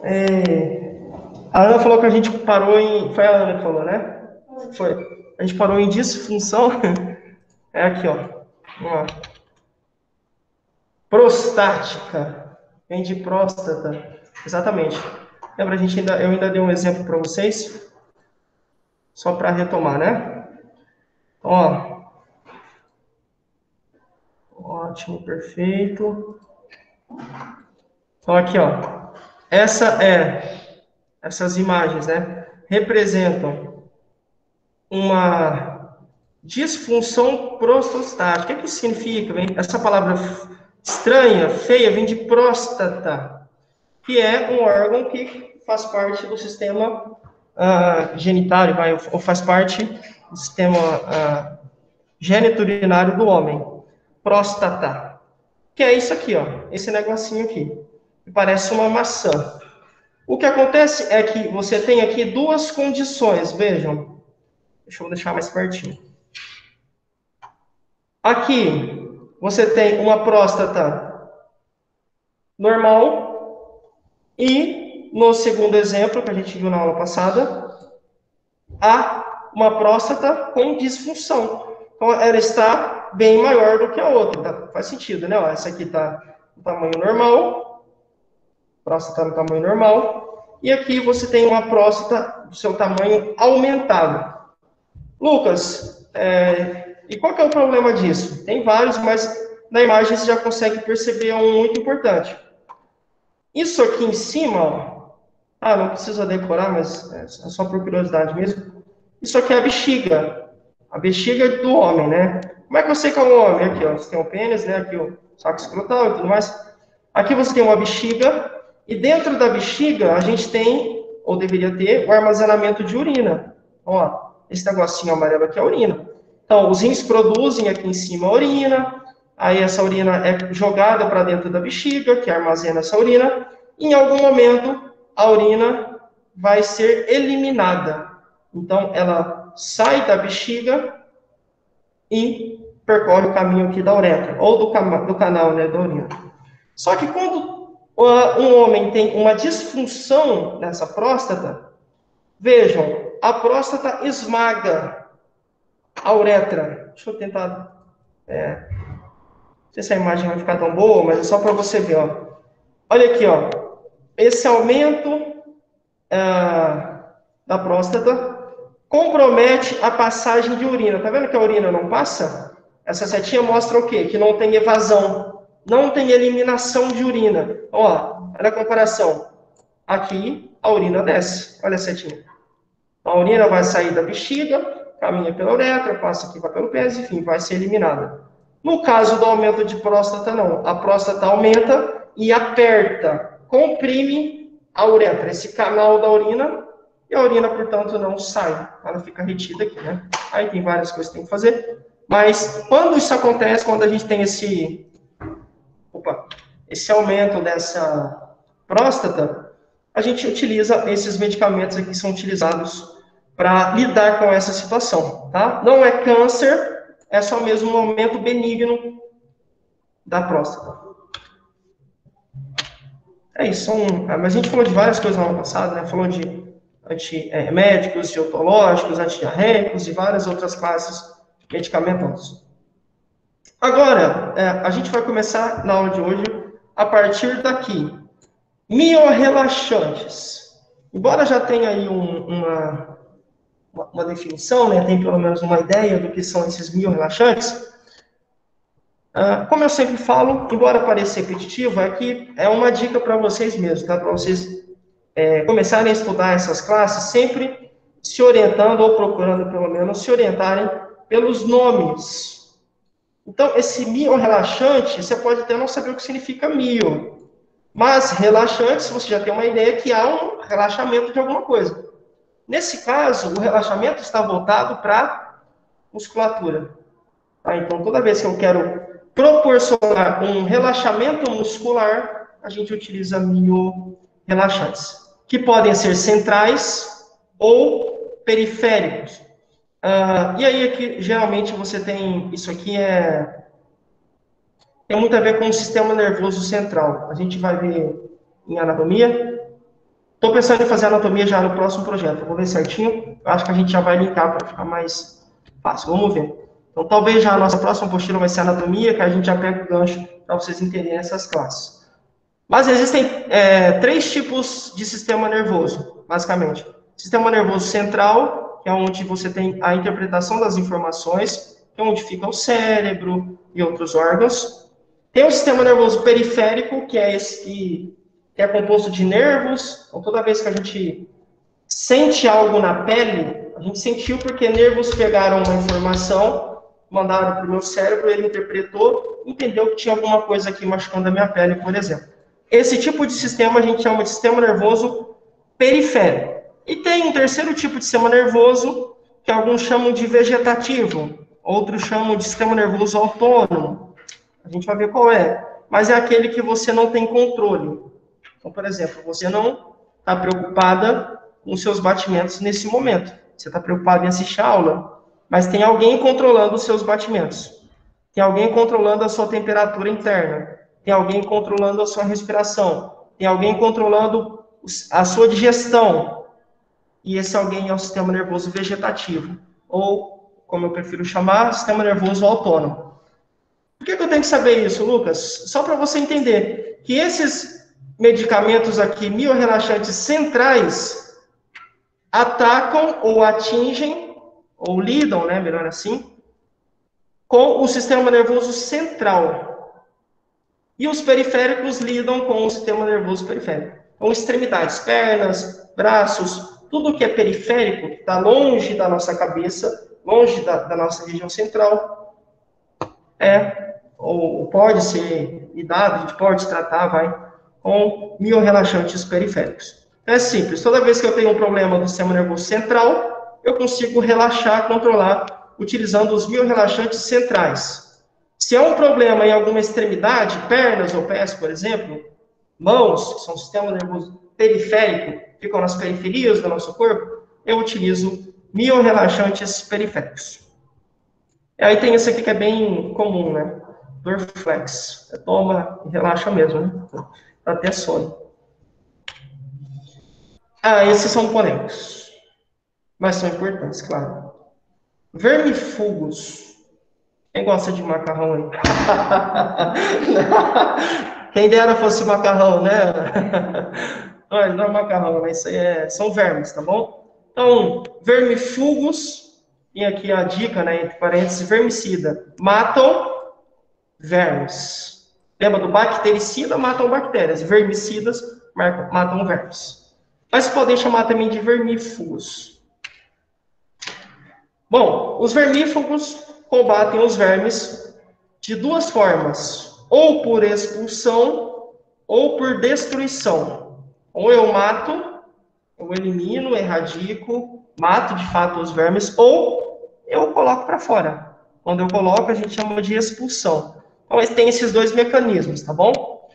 A Ana falou que a gente parou em... Foi a Ana que falou, né? Foi. A gente parou em disfunção. É aqui, ó. Uma prostática. Vem de próstata. Exatamente. Lembra, eu ainda dei um exemplo para vocês, só para retomar, né? Ó, ótimo, perfeito. Então, aqui, ó. Essas imagens, né? Representam uma disfunção prostática. O que isso significa? Essa palavra estranha, feia, vem de próstata, que é um órgão que faz parte do sistema genitário, ou faz parte do sistema geniturinário do homem. Próstata. Que é isso aqui, ó. Esse negocinho aqui. Que parece uma maçã. O que acontece é que você tem aqui duas condições. Vejam. Deixa eu deixar mais pertinho. Aqui, você tem uma próstata normal. E, no segundo exemplo, que a gente viu na aula passada, há uma próstata com disfunção. Então, ela está bem maior do que a outra. Tá? Faz sentido, né? Ó, essa aqui está no tamanho normal, a próstata no tamanho normal, e aqui você tem uma próstata do seu tamanho aumentado. Lucas, e qual que é o problema disso? Tem vários, mas na imagem você já consegue perceber um muito importante. Isso aqui em cima, ó, não precisa decorar, mas é só por curiosidade mesmo. Isso aqui é a bexiga do homem, né? Como é que eu sei que é um homem? Aqui, ó, você tem o pênis, né? Aqui o saco escrotal e tudo mais. Aqui você tem uma bexiga, e dentro da bexiga a gente tem, ou deveria ter, o armazenamento de urina. Ó, esse negocinho amarelo aqui é a urina. Então, os rins produzem aqui em cima a urina, aí essa urina é jogada para dentro da bexiga, que armazena essa urina, e em algum momento a urina vai ser eliminada. Então, ela sai da bexiga e percorre o caminho aqui da uretra, ou do canal, né, da urina. Só que quando um homem tem uma disfunção nessa próstata, vejam, a próstata esmaga a uretra. Deixa eu tentar... não sei se a imagem vai ficar tão boa, mas é só para você ver, ó. Olha aqui, ó. Esse aumento da próstata compromete a passagem de urina. Tá vendo que a urina não passa? Essa setinha mostra o quê? Que não tem evasão, não tem eliminação de urina. Ó, olha a comparação. Aqui, a urina desce. Olha a setinha. A urina vai sair da bexiga, caminha pela uretra, passa aqui, vai pelo pênis, enfim, vai ser eliminada. No caso do aumento de próstata, não. A próstata aumenta e aperta, comprime a uretra, esse canal da urina, e a urina, portanto, não sai. Ela fica retida aqui, né? Aí tem várias coisas que tem que fazer. Mas quando isso acontece, quando a gente tem esse aumento dessa próstata, a gente utiliza esses medicamentos aqui que são utilizados para lidar com essa situação, tá? Não é câncer, é só mesmo um aumento benigno da próstata. É isso, mas a gente falou de várias coisas no ano passado, né? Falou de antimédicos, de otológicos, antidiarreicos e várias outras classes medicamentosas. Agora, a gente vai começar na aula de hoje a partir daqui. Miorrelaxantes. Embora já tenha aí uma definição, né, tem pelo menos uma ideia do que são esses miorrelaxantes, como eu sempre falo, embora pareça repetitivo, é uma dica para vocês mesmos, tá? Para vocês começarem a estudar essas classes, sempre se orientando, ou procurando pelo menos se orientarem pelos nomes. Então, esse miorrelaxante, você pode até não saber o que significa mio, mas relaxante, você já tem uma ideia que há um relaxamento de alguma coisa. Nesse caso, o relaxamento está voltado para musculatura. Tá? Então, toda vez que eu quero proporcionar um relaxamento muscular, a gente utiliza miorrelaxantes, que podem ser centrais ou periféricos. E aí, aqui, geralmente, você tem... Isso aqui tem muito a ver com o sistema nervoso central. A gente vai ver em anatomia. Estou pensando em fazer anatomia já no próximo projeto. Eu vou ver certinho. Eu acho que a gente já vai linkar para ficar mais fácil. Vamos ver. Então, talvez já a nossa próxima apostila vai ser anatomia, que a gente já pega o gancho para vocês entenderem essas classes. Mas existem 3 tipos de sistema nervoso, basicamente. Sistema nervoso central, que é onde você tem a interpretação das informações, que é onde fica o cérebro e outros órgãos. Tem o sistema nervoso periférico, que é esse que é composto de nervos. Então, toda vez que a gente sente algo na pele, a gente sentiu porque nervos pegaram uma informação, mandaram para o meu cérebro, ele interpretou, entendeu que tinha alguma coisa aqui machucando a minha pele, por exemplo. Esse tipo de sistema a gente chama de sistema nervoso periférico. E tem um terceiro tipo de sistema nervoso, que alguns chamam de vegetativo, outros chamam de sistema nervoso autônomo. A gente vai ver qual é. Mas é aquele que você não tem controle. Então, por exemplo, você não está preocupada com os seus batimentos nesse momento. Você está preocupado em assistir a aula, mas tem alguém controlando os seus batimentos. Tem alguém controlando a sua temperatura interna. Tem alguém controlando a sua respiração. Tem alguém controlando a sua digestão. E esse alguém é o sistema nervoso vegetativo. Ou, como eu prefiro chamar, sistema nervoso autônomo. Por que eu tenho que saber isso, Lucas? Só para você entender que esses medicamentos aqui, miorrelaxantes centrais, atacam ou atingem, ou lidam, né, melhor assim, com o sistema nervoso central. E os periféricos lidam com o sistema nervoso periférico. Com extremidades, pernas, braços, tudo que é periférico, que está longe da nossa cabeça, longe da nossa região central, ou pode ser lidado, a gente pode tratar, com miorrelaxantes periféricos. É simples, toda vez que eu tenho um problema do sistema nervoso central, eu consigo relaxar, controlar, utilizando os miorrelaxantes centrais. Se é um problema em alguma extremidade, pernas ou pés, por exemplo, mãos, que são sistema nervoso periférico, ficam nas periferias do nosso corpo, eu utilizo miorrelaxantes periféricos. E aí tem esse aqui que é bem comum, né? Dorflex. Você toma e relaxa mesmo, né? Até sono. Esses são polêmicos. Mas são importantes, claro. Vermifugos. Quem gosta de macarrão aí? Quem dera fosse macarrão, né? Não é macarrão, né? Isso aí são vermes, tá bom? Então, vermifugos, e aqui a dica, né, entre parênteses, vermicida, matam vermes. Lembra do bactericida, matam bactérias. Vermicidas, matam vermes. Mas podem chamar também de vermífugos. Bom, os vermífugos combatem os vermes de 2 formas. Ou por expulsão, ou por destruição. Ou eu mato, eu elimino, erradico, mato de fato os vermes, ou eu coloco para fora. Quando eu coloco, a gente chama de expulsão. Então, tem esses 2 mecanismos, tá bom?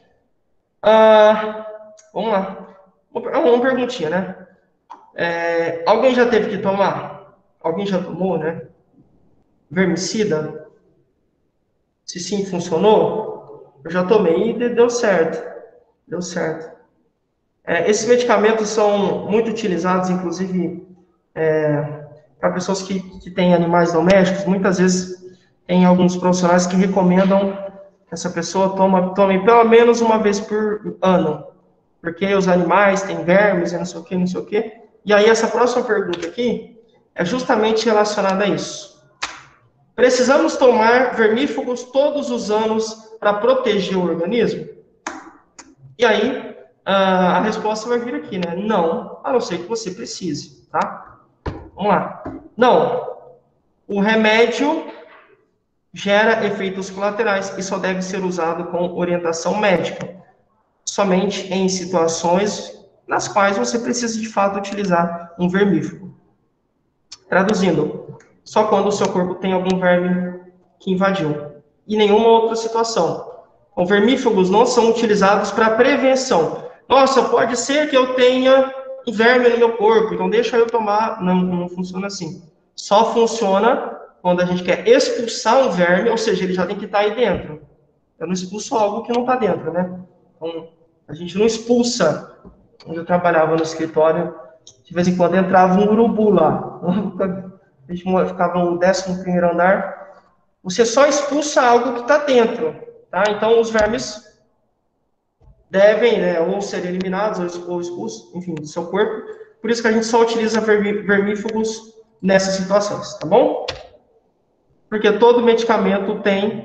Vamos lá. Uma perguntinha, né? Alguém já teve que tomar? Alguém já tomou, né? Vermicida? Se sim, funcionou? Eu já tomei e deu certo. Deu certo. Esses medicamentos são muito utilizados, inclusive, para pessoas que têm animais domésticos. Muitas vezes tem alguns profissionais que recomendam que essa pessoa tome pelo menos uma vez por ano, porque os animais têm vermes e não sei o que, não sei o que. E aí essa próxima pergunta aqui é justamente relacionada a isso. Precisamos tomar vermífugos todos os anos para proteger o organismo? E aí a resposta vai vir aqui, né? Não, a não ser que você precise, tá? Vamos lá. Não. O remédio gera efeitos colaterais e só deve ser usado com orientação médica. Somente em situações nas quais você precisa de fato utilizar um vermífugo. Traduzindo, só quando o seu corpo tem algum verme que invadiu. E nenhuma outra situação. Então, vermífugos não são utilizados para prevenção. Nossa, pode ser que eu tenha um verme no meu corpo, então deixa eu tomar. Não, não funciona assim. Só funciona quando a gente quer expulsar um verme, ou seja, ele já tem que estar aí dentro. Eu não expulso algo que não está dentro, né? Então, a gente não expulsa onde eu trabalhava no escritório, de vez em quando entrava um urubu lá. A gente ficava no 11º andar. Você só expulsa algo que está dentro, tá? Então, os vermes devem, né, ou ser eliminados ou expulsos, enfim, do seu corpo. Por isso que a gente só utiliza vermífugos nessas situações, tá bom? Porque todo medicamento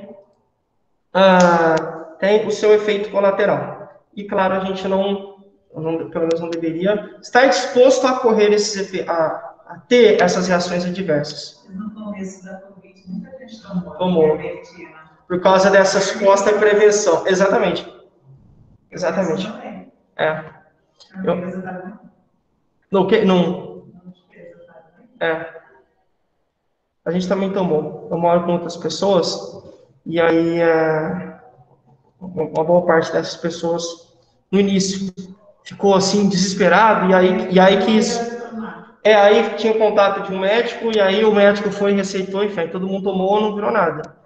tem o seu efeito colateral. E, claro, a gente não, pelo menos não deveria, estar disposto a correr a ter essas reações adversas. No começo da Covid, muita gente tomou. Por causa dessa suposta prevenção. Exatamente. Exatamente. É. A gente também tomou. Eu moro com outras pessoas, e aí uma boa parte dessas pessoas, no início, ficou assim, desesperado, e aí quis... aí tinha contato de um médico, e aí o médico foi e receitou, enfim, todo mundo tomou, não virou nada.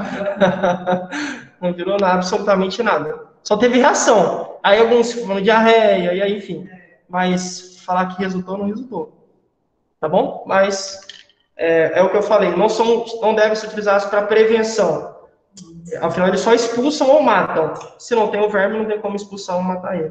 Não virou nada, absolutamente nada. Só teve reação. Aí alguns falam diarreia, e aí, enfim. Mas falar que resultou, não resultou. Tá bom? Mas é o que eu falei, não devem ser utilizados para prevenção. Afinal, eles só expulsam ou matam. Se não tem o verme, não tem como expulsar ou matar ele.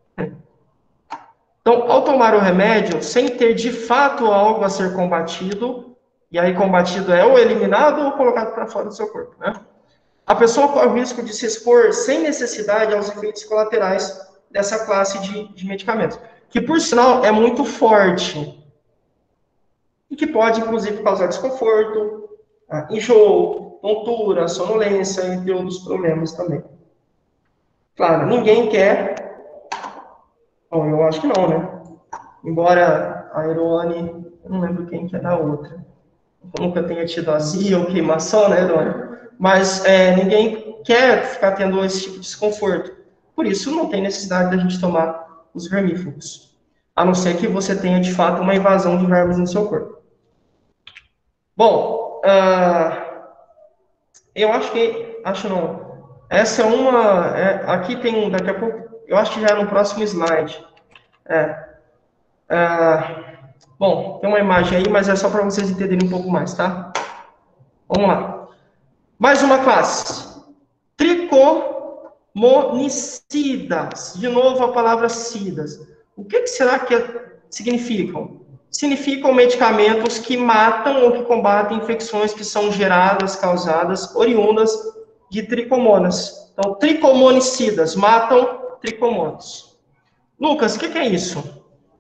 Então, ao tomar o remédio, sem ter de fato algo a ser combatido, e aí combatido é ou eliminado ou colocado para fora do seu corpo, né? A pessoa corre o risco de se expor sem necessidade aos efeitos colaterais dessa classe de medicamentos, que, por sinal, é muito forte e que pode, inclusive, causar desconforto, enjoo, tontura, sonolência, entre outros problemas também. Claro, ninguém quer... Bom, eu acho que não, né? Embora a Erone, eu não lembro quem que é da outra. Eu nunca tenha tido azia ou queimação, né, Erone? Mas ninguém quer ficar tendo esse tipo de desconforto. Por isso, não tem necessidade da gente tomar os vermífugos. A não ser que você tenha, de fato, uma invasão de vermes no seu corpo. Bom, eu acho que... Acho não. Essa é uma... aqui tem daqui a pouco... Eu acho que já é no próximo slide. Bom, tem uma imagem aí, mas é só para vocês entenderem um pouco mais, tá? Vamos lá. Mais uma classe. Tricomonicidas. De novo a palavra cidas. O que será que significam? Significam medicamentos que matam ou que combatem infecções que são geradas, causadas, oriundas de tricomonas. Então, tricomonicidas matam tricomonas. Lucas, o que é isso?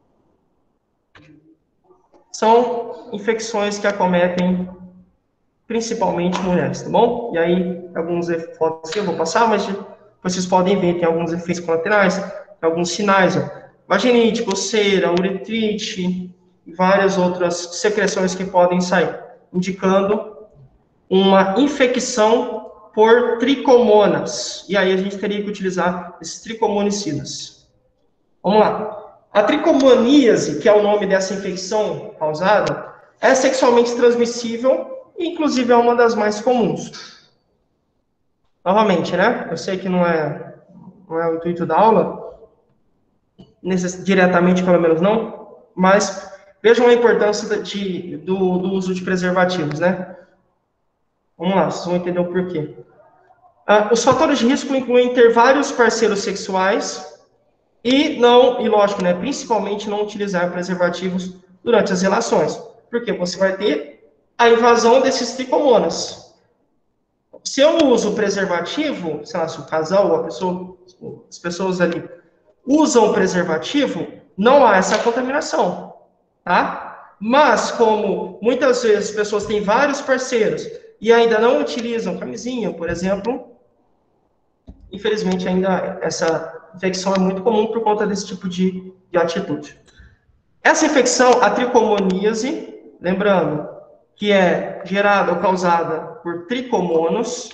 São infecções que acometem principalmente mulheres, tá bom? E aí, alguns fotos eu vou passar, mas vocês podem ver, tem alguns efeitos colaterais, alguns sinais, ó. Vaginite, coceira, uretrite, e várias outras secreções que podem sair, indicando uma infecção por tricomonas. E aí a gente teria que utilizar esses tricomonicidas. Vamos lá. A tricomoníase, que é o nome dessa infecção causada, é sexualmente transmissível e, inclusive, é uma das mais comuns. Novamente, né? Eu sei que não é o intuito da aula, diretamente, pelo menos não, mas vejam a importância do uso de preservativos, né? Vamos lá, vocês vão entender o porquê. Os fatores de risco incluem ter vários parceiros sexuais e lógico, né, principalmente não utilizar preservativos durante as relações, porque você vai ter a invasão desses tricomonas. Se eu uso preservativo, sei lá, se o casal, as pessoas ali usam preservativo, não há essa contaminação, tá? Mas como muitas vezes as pessoas têm vários parceiros e ainda não utilizam camisinha, por exemplo, infelizmente ainda essa infecção é muito comum por conta desse tipo de atitude. Essa infecção, a tricomoníase, lembrando que é gerada ou causada por tricomonas,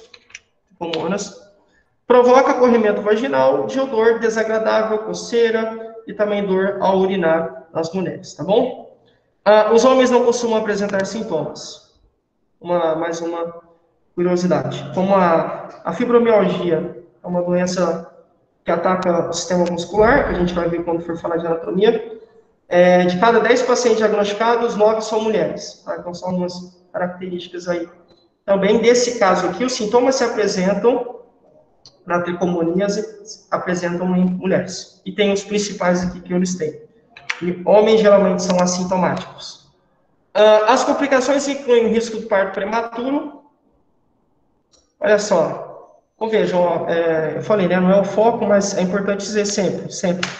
provoca corrimento vaginal de odor desagradável, coceira e também dor ao urinar nas mulheres, tá bom? Os homens não costumam apresentar sintomas. Mais uma curiosidade. Como a fibromialgia é uma doença que ataca o sistema muscular, que a gente vai ver quando for falar de anatomia. De cada 10 pacientes diagnosticados, 9 são mulheres. Tá? Então, são umas características aí. Também, desse caso aqui, os sintomas se apresentam na tricomoníase, apresentam em mulheres. E tem os principais aqui que eu listei. E homens, geralmente, são assintomáticos. As complicações incluem o risco do parto prematuro. Olha só. Então, vejam, eu falei, né, não é o foco, mas é importante dizer sempre, sempre.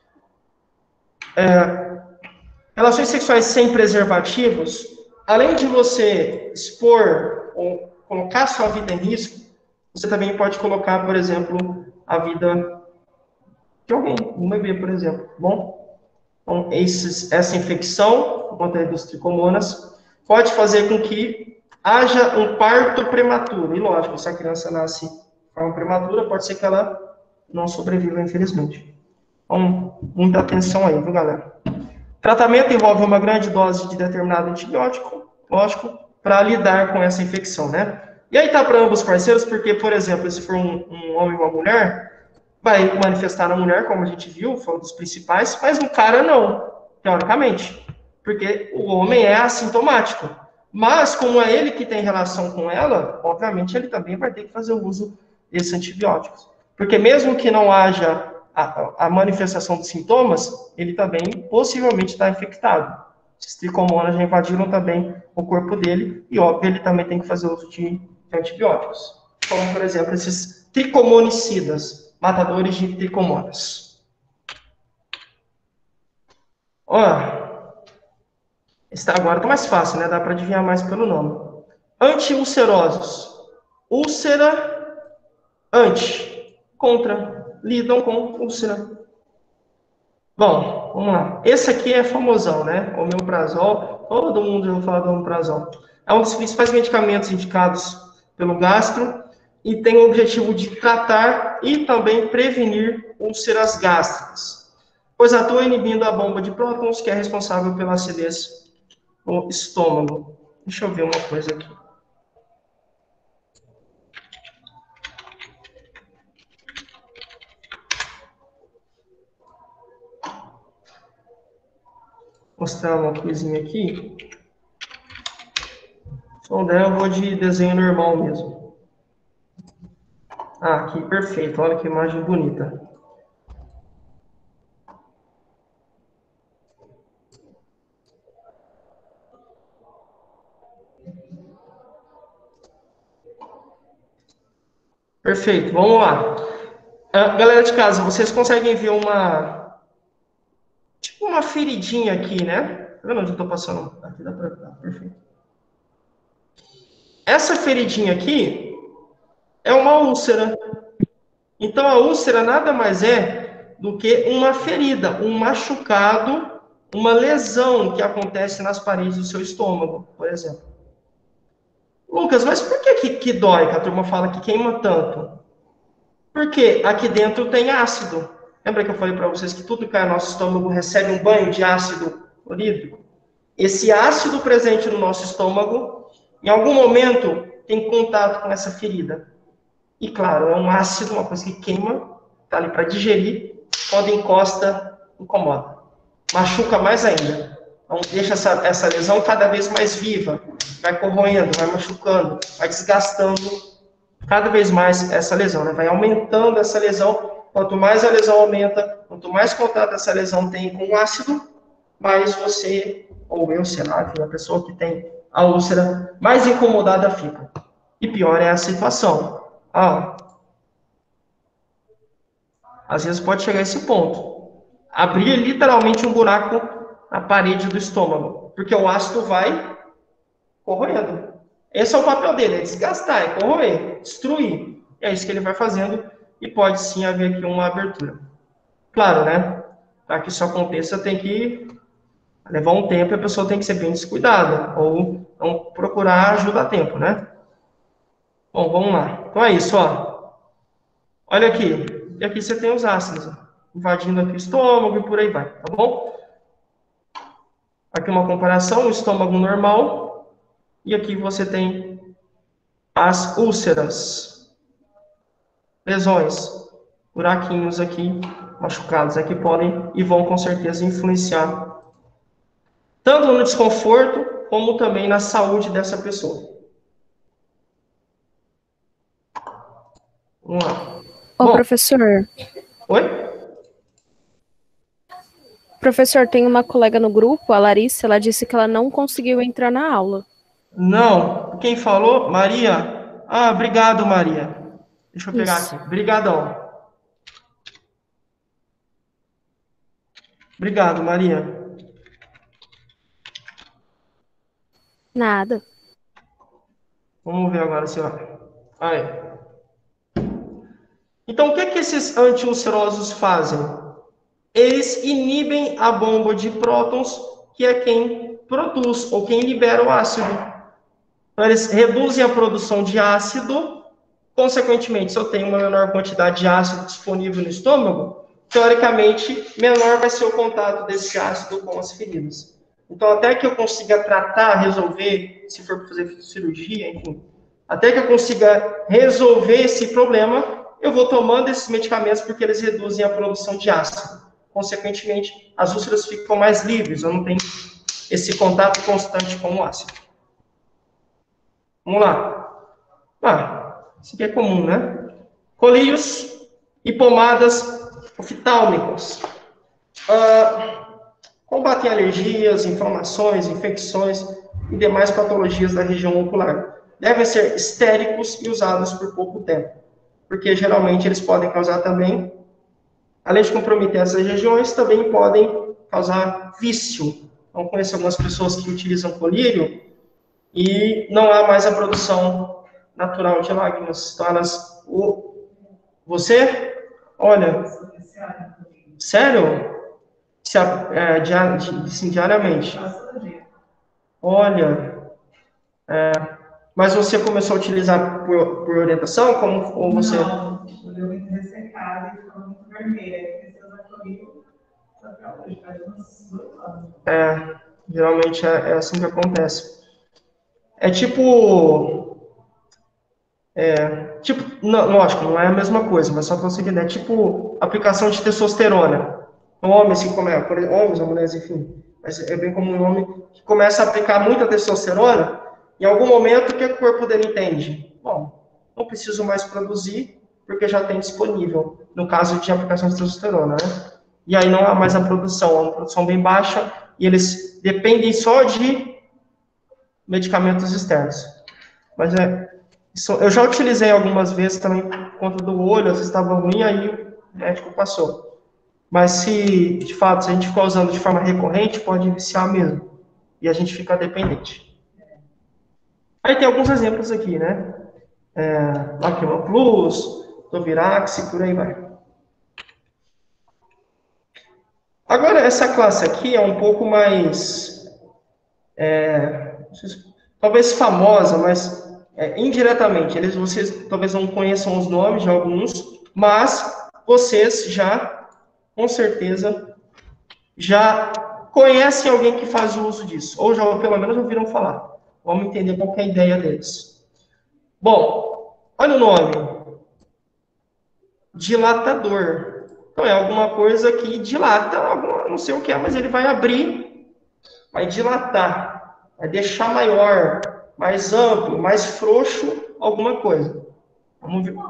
Relações sexuais sem preservativos, além de você expor ou colocar sua vida em risco, você também pode colocar, por exemplo, a vida de alguém, um bebê, por exemplo, tá bom? Então, essa infecção, por conta dos tricomonas, pode fazer com que haja um parto prematuro. E lógico, se a criança nasce de forma prematura, pode ser que ela não sobreviva, infelizmente. Então, muita atenção aí, viu, galera? Tratamento envolve uma grande dose de determinado antibiótico, lógico, para lidar com essa infecção, né? E aí tá para ambos parceiros, porque, por exemplo, se for um homem e uma mulher, vai manifestar na mulher, como a gente viu, foi um dos principais, mas no cara não, teoricamente, porque o homem é assintomático. Mas, como é ele que tem relação com ela, obviamente ele também vai ter que fazer o uso desses antibióticos. Porque mesmo que não haja a manifestação dos sintomas, ele também possivelmente está infectado. Esses tricomonas já invadiram também o corpo dele, e óbvio, ele também tem que fazer uso de antibióticos. Como, por exemplo, esses tricomonicidas, matadores de tricomonas. Agora está mais fácil, né? Dá para adivinhar mais pelo nome. Anti-ulcerosos. Úlcera, anti, contra, lidam com úlcera. Bom, vamos lá. Esse aqui é famosão, né? Omeprazol. Todo mundo já ouviu falar do omeprazol. É um dos principais medicamentos indicados pelo gastro e tem o objetivo de tratar e também prevenir úlceras gástricas, pois atua inibindo a bomba de prótons, que é responsável pela acidez no estômago. Deixa eu ver uma coisa aqui. Mostrar uma coisinha aqui. Só daí eu vou de desenho normal mesmo. Aqui, perfeito. Olha que imagem bonita. Perfeito, vamos lá. Galera de casa, vocês conseguem ver tipo uma feridinha aqui, né? Tá vendo onde eu tô passando? Aqui dá pra ver, perfeito. Essa feridinha aqui é uma úlcera. Então, a úlcera nada mais é do que uma ferida, um machucado, uma lesão que acontece nas paredes do seu estômago, por exemplo. Lucas, mas por que dói? Que a turma fala que queima tanto. Porque aqui dentro tem ácido. Lembra que eu falei para vocês que tudo que cai no nosso estômago recebe um banho de ácido clorídrico? Esse ácido presente no nosso estômago, em algum momento, tem contato com essa ferida. E claro, é um ácido, uma coisa que queima, está ali para digerir, quando encosta, incomoda. Machuca mais ainda. Então, deixa essa lesão cada vez mais viva, vai corroendo, vai machucando, vai desgastando cada vez mais essa lesão, né? Vai aumentando essa lesão. Quanto mais a lesão aumenta, quanto mais contato essa lesão tem com o ácido, mais você, ou eu, sei lá, a pessoa que tem a úlcera, mais incomodada fica. E pior é a situação. Às vezes pode chegar a esse ponto. Abrir literalmente um buraco na parede do estômago, porque o ácido vai corroendo. Esse é o papel dele, é desgastar, é corroer, destruir. É isso que ele vai fazendo e pode sim haver aqui uma abertura. Claro, né? Para que isso aconteça, tem que levar um tempo e a pessoa tem que ser bem descuidada, ou não procurar ajuda a tempo, né? Bom, vamos lá. Então é isso, ó. Olha aqui. E aqui você tem os ácidos, ó, invadindo aqui o estômago e por aí vai, tá bom? Aqui uma comparação, o estômago normal, e aqui você tem as úlceras, lesões. buraquinhos aqui, machucados aqui podem e vão com certeza influenciar tanto no desconforto como também na saúde dessa pessoa. Vamos lá. Ô, Bom, professor. oi? Professor, tem uma colega no grupo, a Larissa, ela disse que ela não conseguiu entrar na aula. Não. Quem falou? Maria? Ah, obrigado, Maria. Deixa eu pegar Isso. aqui. Obrigadão. Obrigado, Maria. Nada. Vamos ver agora, senhora. Aí. Então, o que que esses antiulcerosos fazem? Eles inibem a bomba de prótons, que é quem produz ou quem libera o ácido. Então, eles reduzem a produção de ácido. Consequentemente, se eu tenho uma menor quantidade de ácido disponível no estômago, teoricamente, menor vai ser o contato desse ácido com as feridas. Então, até que eu consiga tratar, resolver, se for fazer cirurgia, enfim, até que eu consiga resolver esse problema, eu vou tomando esses medicamentos porque eles reduzem a produção de ácido. Consequentemente, as úlceras ficam mais livres, eu não tenho esse contato constante com o ácido. Vamos lá. Isso aqui é comum, né? Colírios e pomadas oftálmicas. Combatem alergias, inflamações, infecções e demais patologias da região ocular. Devem ser estéricos e usados por pouco tempo, porque geralmente eles podem causar também, além de comprometer essas regiões, também podem causar vício. Então, conheço algumas pessoas que utilizam colírio e não há mais a produção natural de lágrimas. Então, elas... Você? Olha, sério? Diariamente. Olha, mas você começou a utilizar por orientação? Ou você... Não, eu deu muito ressecada e ficou muito vermelha. Comecei a usar comigo até hoje, faz uns 2 anos. Geralmente é assim que acontece. É tipo, não, lógico, não é a mesma coisa, mas só para você entender, é tipo aplicação de testosterona. Um homem, assim, homens ou mulheres, enfim, mas é bem comum um homem que começa a aplicar muita testosterona, em algum momento, o que o corpo dele entende? Bom, não preciso mais produzir, porque já tem disponível, no caso de aplicação de testosterona, né? E aí não há mais a produção, é uma produção bem baixa, e eles dependem só de medicamentos externos. Mas eu já utilizei algumas vezes também por conta do olho, às vezes estava ruim, aí o médico passou. Mas se, de fato, se a gente ficar usando de forma recorrente, pode viciar mesmo. E a gente fica dependente. Aí tem alguns exemplos aqui, né? Lacrima Plus, Dovirax e por aí vai. Agora, essa classe aqui é um pouco mais, talvez famosa, mas indiretamente. Vocês talvez não conheçam os nomes de alguns, mas vocês já, com certeza, já conhecem alguém que faz o uso disso, ou já pelo menos ouviram falar. Vamos entender qual que é a ideia deles. Bom, olha o nome. Dilatador. Então, é alguma coisa que dilata, não sei o que é, mas ele vai abrir, vai dilatar, vai deixar maior, mais amplo, mais frouxo, alguma coisa. Vamos ver.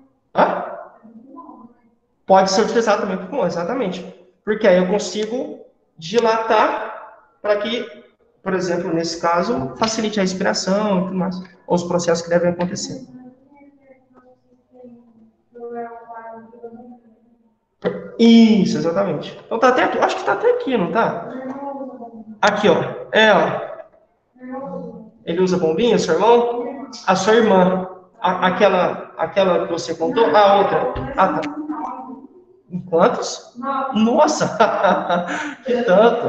Pode ser utilizado também com exatamente. Porque aí eu consigo dilatar para que, por exemplo, nesse caso, facilite a respiração e tudo mais, ou os processos que devem acontecer. Isso, exatamente. Então tá até aqui, acho que tá até aqui, não tá? Aqui, ó. Ó. Ele usa bombinha, seu irmão? A sua irmã. Aquela que você contou? A outra. Ah, tá. Quantos? Nossa! Que tanto!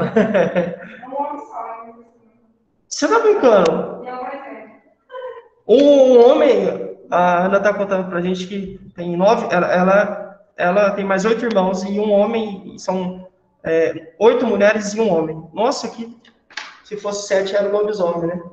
Você tá brincando? Um homem, a Ana tá contando pra gente que tem 9, ela tem mais 8 irmãos e um homem, são 8 mulheres e um homem. Nossa, se fosse 7 era o lobisomem, né?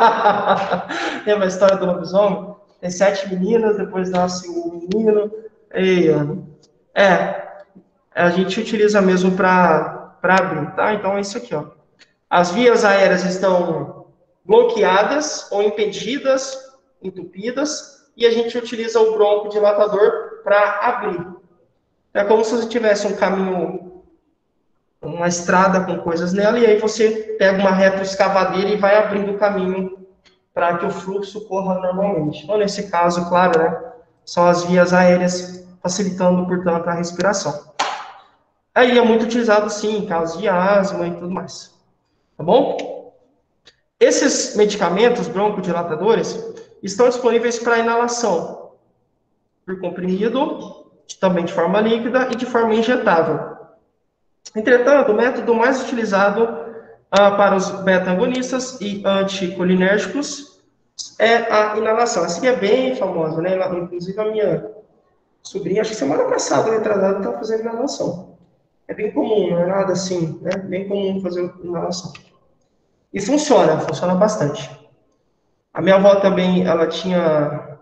Lembra a história do lobisomem? Tem 7 meninas, depois nasce o menino, Ei, Ana. A gente utiliza mesmo para abrir, tá? Então é isso aqui, ó. As vias aéreas estão bloqueadas ou impedidas, entupidas, e a gente utiliza o broncodilatador para abrir. É como se você tivesse um caminho, uma estrada com coisas nela, e aí você pega uma retroescavadeira e vai abrindo o caminho para que o fluxo corra normalmente. Então, nesse caso, claro, né, são as vias aéreas facilitando, portanto, a respiração. Aí é muito utilizado, sim, em casos de asma e tudo mais. Tá bom? Esses medicamentos broncodilatadores estão disponíveis para inalação, por comprimido, também de forma líquida e de forma injetável. Entretanto, o método mais utilizado para os beta-agonistas e anticolinérgicos é a inalação. Essa aqui é bem famosa, né? Inclusive a minha sobrinha, acho que semana passada, retrasada, estava fazendo inalação. É bem comum, não é nada assim, né? Bem comum fazer inalação. E funciona bastante. A minha avó também, ela tinha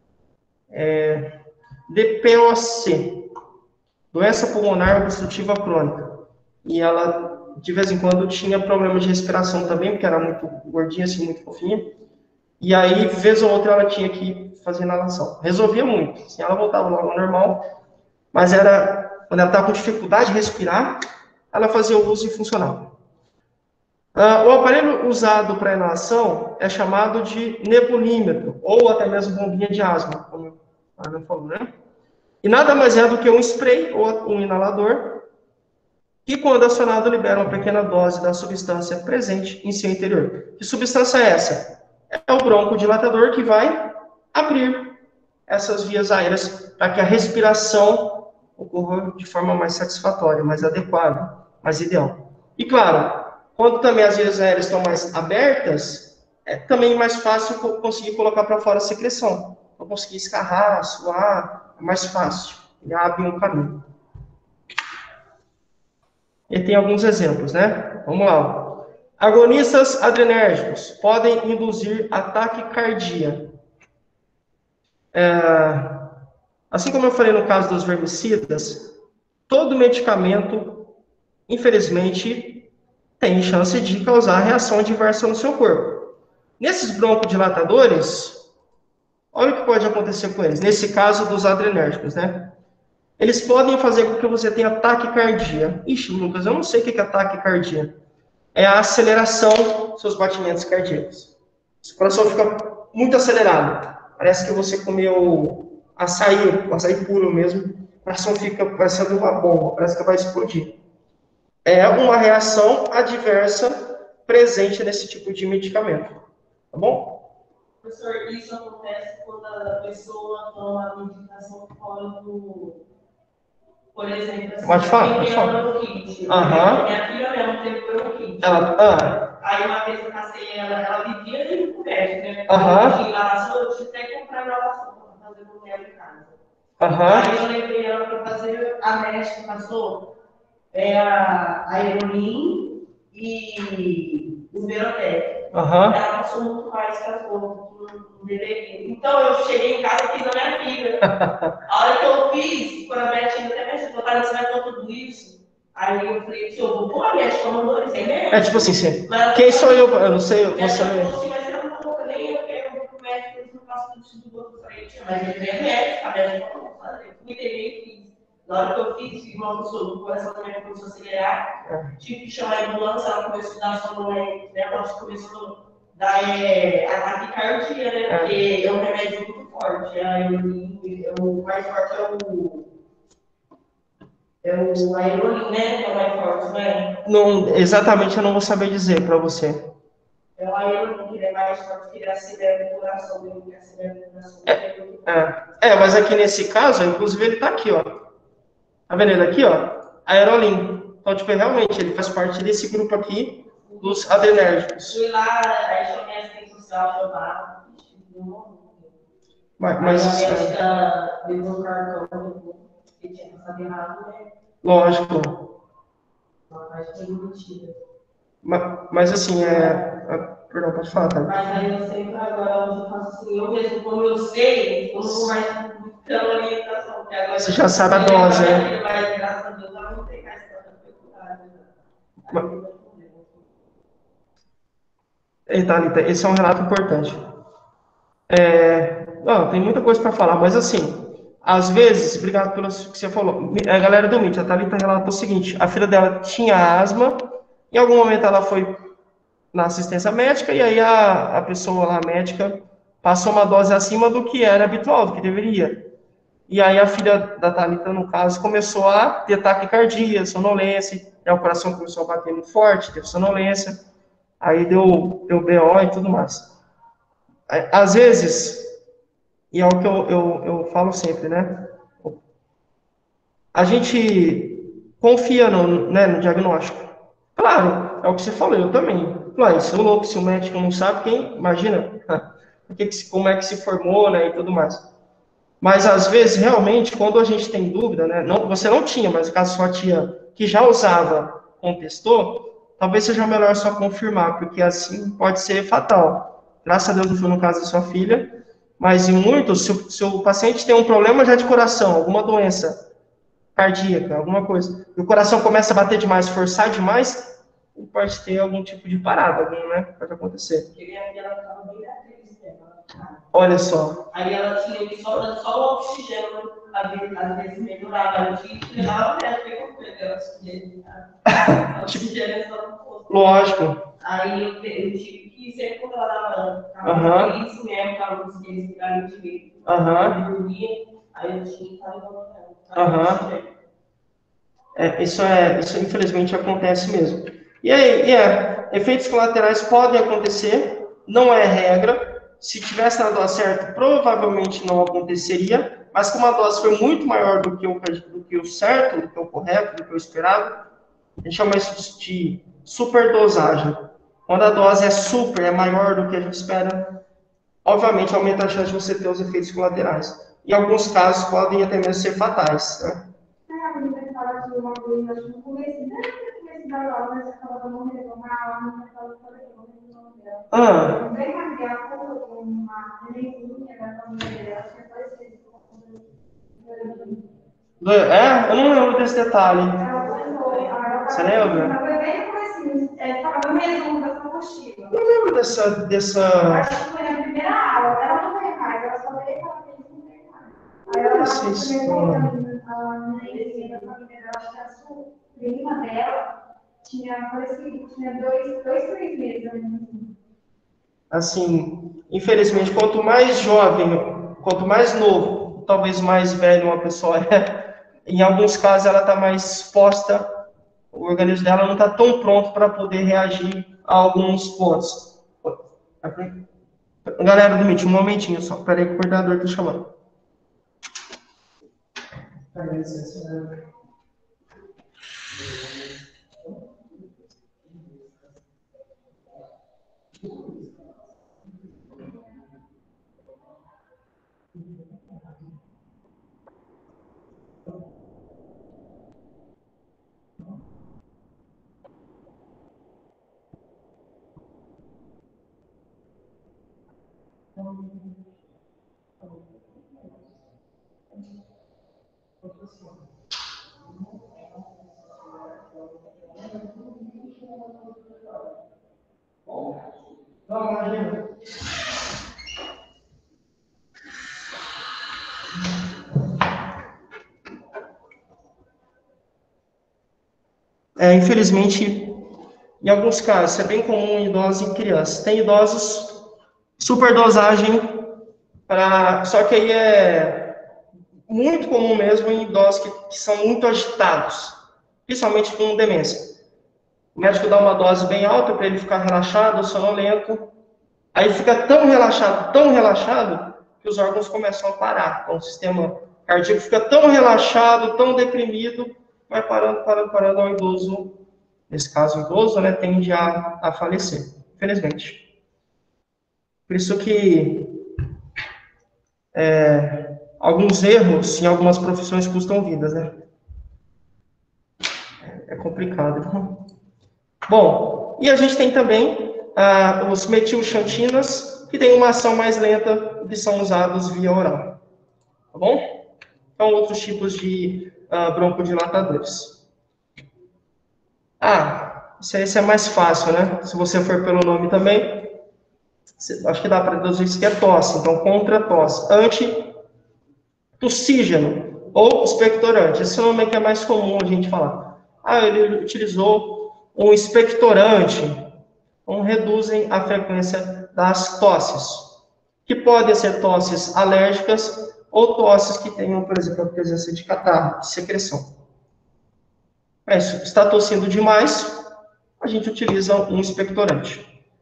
DPOC, doença pulmonar obstrutiva crônica. E ela, de vez em quando, tinha problemas de respiração também, porque era muito gordinha, assim, muito fofinha. E aí, vez ou outra, ela tinha que fazer inalação. Resolvia muito. Assim, ela voltava logo ao normal, mas era, quando ela estava com dificuldade de respirar, ela fazia o uso e funcionava. O aparelho usado para inalação é chamado de nebulímetro, ou até mesmo bombinha de asma, como a Ana falou, né? E nada mais é do que um spray ou um inalador, que quando acionado libera uma pequena dose da substância presente em seu interior. Que substância é essa? É o broncodilatador que vai abrir essas vias aéreas para que a respiração ocorra de forma mais satisfatória, mais adequada, mais ideal. E claro, quando também as vias aéreas estão mais abertas, é também mais fácil conseguir colocar para fora a secreção. Para conseguir escarrar, suar, é mais fácil. Ele abre um caminho. E tem alguns exemplos, né? Vamos lá. Agonistas adrenérgicos podem induzir ataque cardíaco. Assim como eu falei no caso dos vermicidas, todo medicamento, infelizmente, tem chance de causar reação adversa no seu corpo. Nesses broncodilatadores, olha o que pode acontecer com eles. Nesse caso dos adrenérgicos, né? Eles podem fazer com que você tenha taquicardia. Ixi, Lucas, eu não sei o que é taquicardia. É a aceleração dos seus batimentos cardíacos. O coração fica muito acelerado. Parece que você comeu açaí puro mesmo. O coração fica parecendo uma bomba, parece que vai explodir. É uma reação adversa presente nesse tipo de medicamento. Tá bom? Professor, isso acontece quando a pessoa toma a medicação fora do... Por exemplo, assim, Pode falar. bronquite. Minha filha mesmo teve bronquite. Aí uma vez eu passei ela vivia de coberto, né? De inalação, eu tive até que comprar inalação para fazer no meu em casa. Aí eu levei ela para fazer, a médica passou a Aerolim e o Verotec. Ela passou muito mais que as outras, não deveria. Então eu cheguei em casa e fiz a minha filha. A hora que eu fiz, quando a médica até me ajudou, você vai ter tudo isso. Aí eu falei, se eu vou pôr a médica, mandou eles sem médico. É tipo assim, quem sou eu? Eu não sei, você não. Mas eu não vou nem eu vou pro médico, eles não passam tudo isso do outro. Mas ele tem médico, a médica falou, fazer. Fui entender e fiz. Na hora que eu fiz, uma pessoa, o coração também começou a acelerar. Tive que chamar a ambulância, ela começou a dar sonolência, né? Ela começou a dar ataque cardíaco, né? Porque é um remédio muito forte. O mais forte é o Aerolim, né? Que é o mais forte, né? Não, exatamente, eu não vou saber dizer para você. É o Aerolim, que ele é mais forte, que ele acelera o coração dele, que acelera o coração dele. Mas aqui nesse caso, inclusive ele tá aqui, ó. Tá vendo ele aqui, ó? Aerolim. Então, tipo, realmente, ele faz parte desse grupo aqui dos adrenérgicos. Fui lá, aí chamei a assistente social, chamava. Mas a médica levou o cartão, que tinha passado errado, né? Lógico. Mas foi mentira. Mas assim, perdão, pode falar, tá? Mas aí eu sempre agora eu faço assim, eu mesmo, como eu sei, eu não vou mais Então, orientação, que agora você já sabe a dose, né? Mas, graças a Deus, ela não tem mais tanta dificuldade. Thalita, esse é um relato importante. Não, tem muita coisa para falar, mas assim, às vezes, obrigado pelo que você falou. A galera do MIT, a Thalita relatou o seguinte: a filha dela tinha asma, em algum momento ela foi na assistência médica, e aí a pessoa lá, a médica, passou uma dose acima do que era habitual, do que deveria. E aí a filha da Thalita, no caso, começou a ter taquicardia, sonolência, e o coração começou a bater muito forte, teve sonolência, aí deu BO e tudo mais. Às vezes, e é o que eu falo sempre, né? A gente confia no diagnóstico. Claro, é o que você falou, eu também. Mas, se o louco, se o médico não sabe, quem imagina como é que se formou, né, e tudo mais. Mas, às vezes, realmente, quando a gente tem dúvida, né, você não tinha, mas no caso sua tia, que já usava, contestou, talvez seja melhor só confirmar, porque assim pode ser fatal. Graças a Deus não foi no caso da sua filha, mas em muitos, se o paciente tem um problema já de coração, alguma doença cardíaca, alguma coisa, e o coração começa a bater demais, forçar demais, pode ter algum tipo de parada, né? Pode acontecer. Olha só. Aí ela tinha que só o oxigênio, às vezes melhorava, ela tinha que levar o médico para o oxigênio só no posto. Lógico. Aí eu tive que sempre quando ela dava isso mesmo, para não conseguir respirar direito. Dormia, aí eu tinha que estar levando ela. Isso infelizmente acontece mesmo. E aí, efeitos colaterais podem acontecer, não é regra. Se tivesse na dose certa, provavelmente não aconteceria, mas como a dose foi muito maior do que o certo, do que o correto, do que o esperado, a gente chama isso de superdosagem. Quando a dose é maior do que a gente espera, obviamente aumenta a chance de você ter os efeitos colaterais. Em alguns casos, podem até mesmo ser fatais. Né? Eu não lembro desse detalhe. Você lembra? Não lembro dessa... Acho que foi na primeira aula, ela não veio mais, ela só veio aquela vez não veio mais. Aí ela comentou a menina da família dela, acho que a prima dela tinha falecido, tinha 3 meses. Assim, infelizmente, quanto mais jovem, quanto mais novo, talvez mais velho uma pessoa é, em alguns casos ela está mais exposta, o organismo dela não está tão pronto para poder reagir a alguns pontos. Galera do Meet, um momentinho só. Peraí que o coordenador está chamando. Infelizmente, em alguns casos, isso é bem comum em idosos e em crianças. Tem idosos, superdosagem, só que aí é muito comum mesmo em idosos que são muito agitados, principalmente com demência. O médico dá uma dose bem alta para ele ficar relaxado, sonolento, aí fica tão relaxado, que os órgãos começam a parar. Então, o sistema cardíaco fica tão relaxado, tão deprimido, vai parando, ao idoso, nesse caso o idoso, né, tende a falecer, infelizmente. Por isso que alguns erros em algumas profissões custam vidas, né? É complicado. Bom, e a gente tem também os metilxantinas, que tem uma ação mais lenta, que são usados via oral. tá bom? Então, outros tipos de broncodilatadores. Esse é mais fácil, né? Se você for pelo nome também, acho que dá para deduzir isso que é tosse. Então, contra tosse. Antitussígeno ou expectorante. Esse nome é que é mais comum a gente falar. Ele utilizou um expectorante. Então, reduzem a frequência das tosses, que podem ser tosses alérgicas ou tosses que tenham, por exemplo, a presença de catarro, de secreção. Isso. Está tossindo demais, a gente utiliza um expectorante.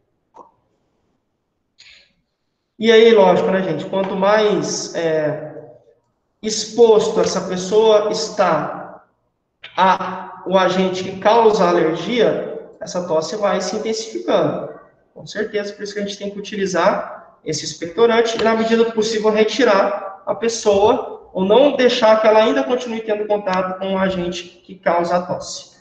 E aí, lógico, né, gente? Quanto mais exposto essa pessoa está ao agente que causa a alergia, essa tosse vai se intensificando. Com certeza, por isso que a gente tem que utilizar esse expectorante e, na medida do possível, retirar a pessoa ou não deixar que ela ainda continue tendo contato com o agente que causa a tosse.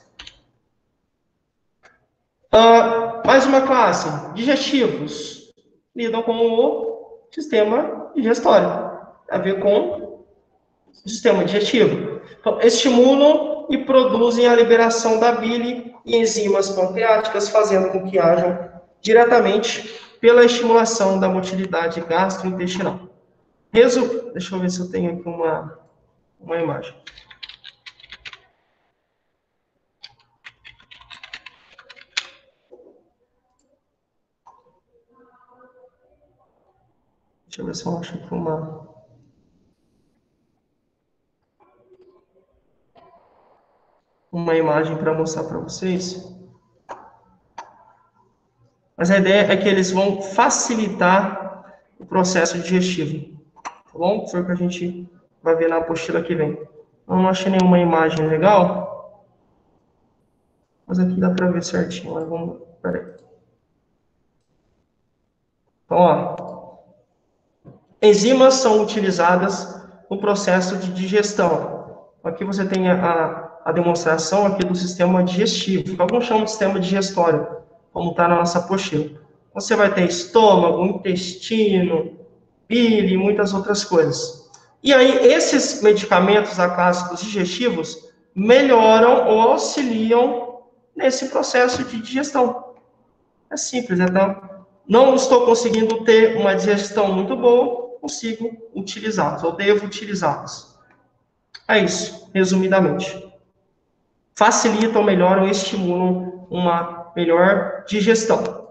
Mais uma classe, digestivos. Lidam com o sistema digestório. Tem a ver com o sistema digestivo. Então, estimulam e produzem a liberação da bile e enzimas pancreáticas, fazendo com que hajam diretamente pela estimulação da motilidade gastrointestinal. Deixa eu ver se eu tenho aqui uma imagem. Deixa eu ver se eu acho aqui uma imagem para mostrar para vocês. Mas a ideia é que eles vão facilitar o processo digestivo. Tá bom? Foi o que a gente vai ver na apostila que vem. Eu não achei nenhuma imagem legal. Mas aqui dá para ver certinho. Mas vamos... Peraí. Então, ó. Enzimas são utilizadas no processo de digestão. Aqui você tem a demonstração aqui do sistema digestivo, que alguns chamam de sistema digestório, como está na nossa apostila. Você vai ter estômago, intestino, bile e muitas outras coisas. E aí, esses medicamentos da classe dos digestivos melhoram ou auxiliam nesse processo de digestão. É simples, então, não estou conseguindo ter uma digestão muito boa, consigo utilizá-los, ou devo utilizá-los. É isso, resumidamente. Facilitam, melhoram, estimulam uma melhor digestão.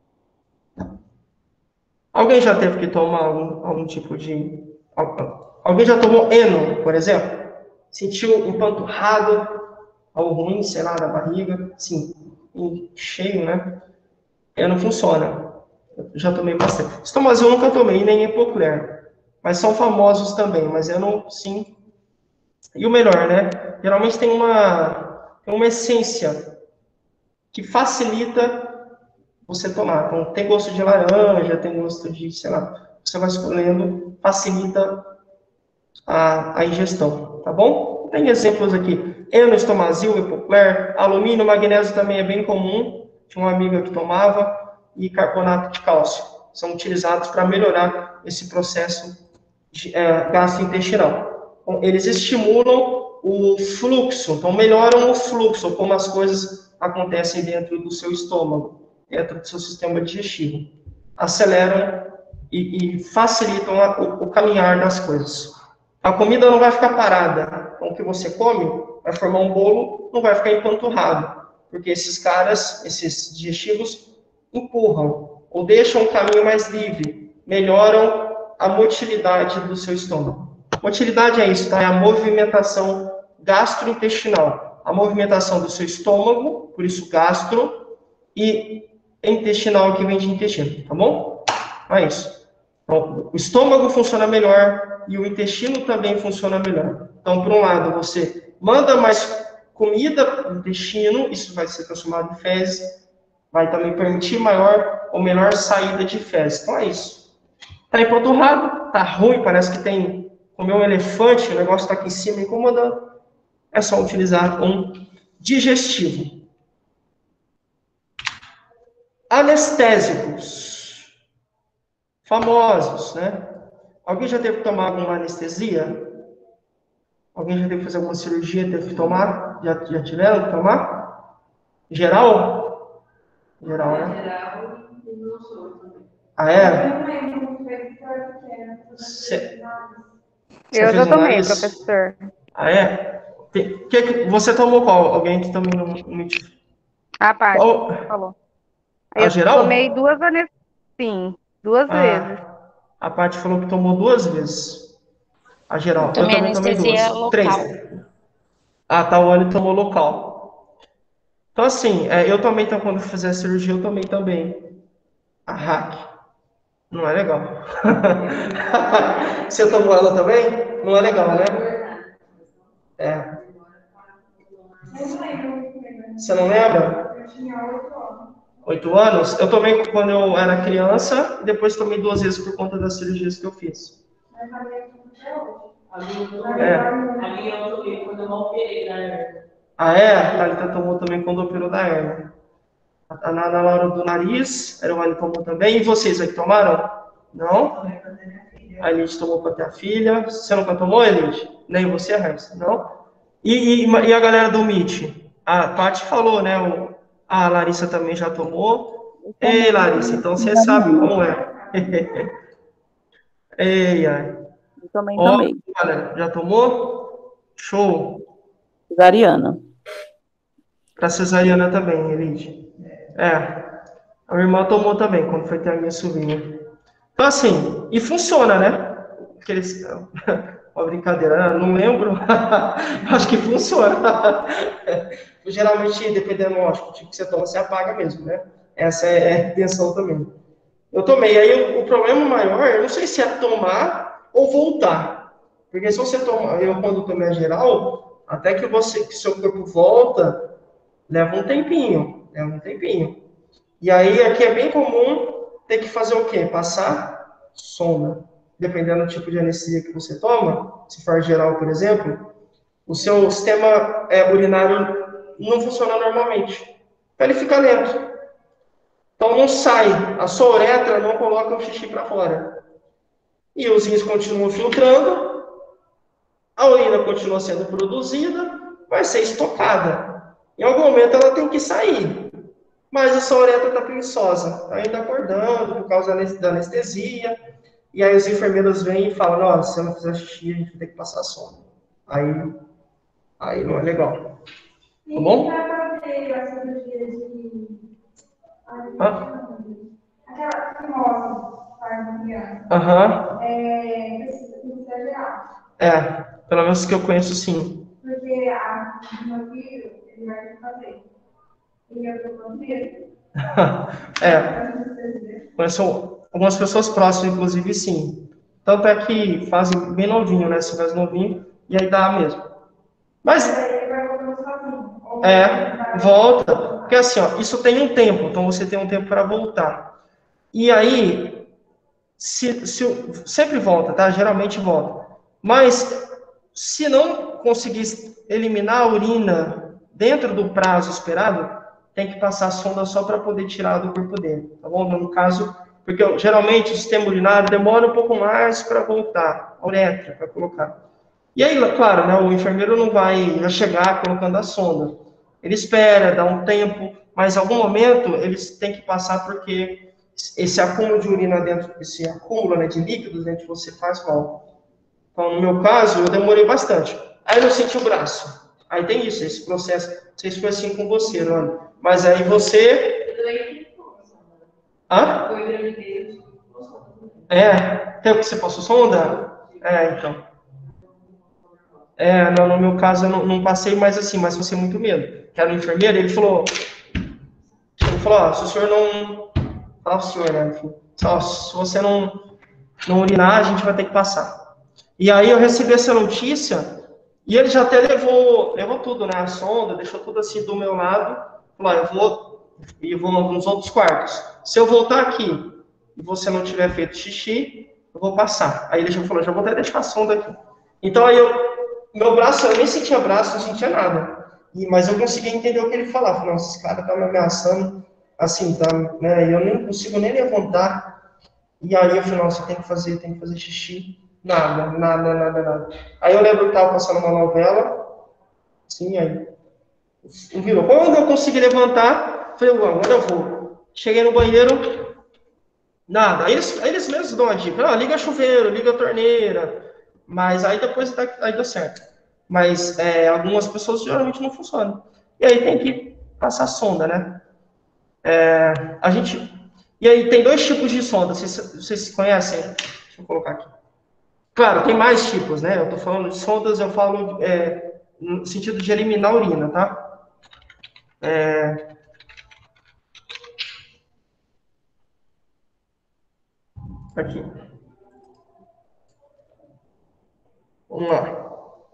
Alguém já teve que tomar algum tipo de... Alguém já tomou Eno, por exemplo? Sentiu empanturrado, algo ruim, sei lá, na barriga? Sim, cheio, né? Eno funciona. Eu já tomei bastante. Estomazil eu nunca tomei, nem Epocler. Mas são famosos também, mas Eno, sim. E o melhor, né? Geralmente tem uma essência que facilita você tomar. Então, tem gosto de laranja, tem gosto de, sei lá, você vai escolhendo, facilita a ingestão, tá bom? Tem exemplos aqui, Eno-Estomazil, Epocler, alumínio, magnésio também é bem comum, tinha uma amiga que tomava, e carbonato de cálcio, são utilizados para melhorar esse processo gastrointestinal. Então, eles estimulam o fluxo, então melhoram o fluxo, como as coisas acontecem dentro do seu estômago, dentro do seu sistema digestivo. Aceleram e facilitam o caminhar das coisas. A comida não vai ficar parada. Então, o que você come vai formar um bolo, não vai ficar empanturrado. Porque esses caras, esses digestivos, empurram ou deixam o caminho mais livre, melhoram a motilidade do seu estômago. Motilidade é isso, tá? É a movimentação gastrointestinal. A movimentação do seu estômago, por isso gastro, e intestinal, que vem de intestino, tá bom? É isso. Então, o estômago funciona melhor e o intestino também funciona melhor. Então, por um lado, você manda mais comida para o intestino, isso vai ser transformado em fezes, vai também permitir maior ou menor saída de fezes. Então, é isso. Tá empanturrado, tá ruim, parece que comeu um elefante, o negócio está aqui em cima incomodando. É só utilizar um digestivo. Anestésicos. Famosos, né? Alguém já teve que tomar alguma anestesia? Alguém já teve que fazer alguma cirurgia, teve que tomar? Já tiveram que tomar? Geral? Geral, né? Geral, e não sou também. Ah, é? Você Eu fez já um tomei, nariz? professor. Ah, é? Você tomou qual? Alguém que também não me... A parte Qual? falou. Aí A eu tomei geral? duas anestesias, sim, 2 vezes. A Paty falou que tomou 2 vezes. A geral. Eu Tomei também tomei anestesia 2. 3. local. A Tawane tomou local. Então, assim, eu também, então, quando fizer a cirurgia, eu tomei também a hack. Não é legal. Você tomou ela também? Não é legal, né? É. Você não lembra? Eu tinha 8 anos. 8 anos? Eu tomei quando eu era criança e depois tomei 2 vezes por conta das cirurgias que eu fiz. Mas a minha até hoje. A minha eu tomei quando eu não operei na hernia. Ah, é? A Thalita tomou também quando operou da hernia. Na hora do nariz, a Erwane tomou também. E vocês aí tomaram? Não? A Elite tomou para ter a filha. Você nunca tomou, Elite? Nem você, Raíssa? Não? E a galera do MIT? A Paty falou, né? A Larissa também já tomou. Ei, Larissa, então você sabe como é. Ei, ai. Eu também Ó, tomei. galera, já tomou? Show. Cesariana. Para cesariana também, Elite. A minha irmã tomou também, quando foi ter a minha sobrinha. Então, assim, e funciona, né? Aqueles... Uma brincadeira, não lembro. Acho que funciona. Geralmente, dependendo, lógico, o tipo que você toma, você apaga mesmo, né? Essa é a intenção também. Eu tomei. Aí, o problema maior, eu não sei se é tomar ou voltar. Porque se você tomar, eu quando tomei a geral, até que seu corpo volta, leva um tempinho. E aí, aqui é bem comum ter que fazer o quê? Passar sonda. Dependendo do tipo de anestesia que você toma, se for geral, por exemplo, o seu sistema urinário não funciona normalmente. Então, ele fica lento. Então, não sai. A sua uretra não coloca o xixi para fora. E os rins continuam filtrando, a urina continua sendo produzida, vai ser estocada. Em algum momento, ela tem que sair. Mas a sua uretra está preguiçosa, ainda acordando por causa da anestesia. E aí os enfermeiros vêm e falam, nossa, se eu não fizer xixi, a gente vai ter que passar sonda. Aí não é legal. Tá bom? E para fazer a cirurgia de... Aquela fimose, faz uma criança. Precisa geral. Pelo menos que eu conheço, sim. Porque a meu filho, ele vai fazer. E eu estou com medo. Conheço algumas pessoas próximas, inclusive, sim. Tanto é que fazem bem novinho, né? Se faz novinho, e aí dá mesmo. Mas Ele vai voltando sozinho. volta. Porque assim, ó, isso tem um tempo, então você tem um tempo para voltar. E aí, sempre volta, tá? Geralmente volta. Mas, se não conseguir eliminar a urina dentro do prazo esperado, tem que passar a sonda só para poder tirar do corpo dele, tá bom? No caso, porque geralmente o sistema urinário demora um pouco mais para voltar, a uretra, para colocar. E aí, claro, né, o enfermeiro não vai já chegar colocando a sonda. Ele espera, dá um tempo, mas em algum momento eles têm que passar porque esse acúmulo de urina dentro, esse acúmulo, né, de líquidos dentro de você faz mal. Então, no meu caso, eu demorei bastante. Aí eu não senti o braço. Aí tem isso, esse processo. Não sei se foi assim com você, Rony. Mas aí você... Hã? Foi gravidez. Tem o que você passou sonda? Então. No meu caso eu não passei mais assim, mas passei muito medo. Que era o enfermeiro, ele falou, se o senhor não... Fala o senhor, né? Enfim, se você não urinar, a gente vai ter que passar. E aí eu recebi essa notícia, e ele já até levou tudo, né? A sonda, deixou tudo assim do meu lado. Falou, eu vou nos outros quartos. Se eu voltar aqui e você não tiver feito xixi, eu vou passar. Aí ele já falou, já vou até deixar a sonda aqui. Então aí meu braço, eu nem sentia braço, não sentia nada. Mas eu conseguia entender o que ele falava. Nossa, esse cara tá me ameaçando, assim, tá, né? Eu nem consigo nem levantar. E aí eu falei, nossa, tem que fazer xixi. Nada. Aí eu lembro que tava passando uma novela, assim, aí virou. Quando eu consegui levantar, falei, agora eu vou. Cheguei no banheiro, nada. Aí eles mesmos dão a dica, liga chuveiro, liga a torneira. Mas aí depois aí deu certo. Mas algumas pessoas geralmente não funcionam. E aí tem que passar sonda, né? E aí tem dois tipos de sonda, vocês conhecem? Deixa eu colocar aqui. Claro, tem mais tipos, né? Eu tô falando de sondas, eu falo no sentido de eliminar a urina, tá? Aqui. Vamos lá.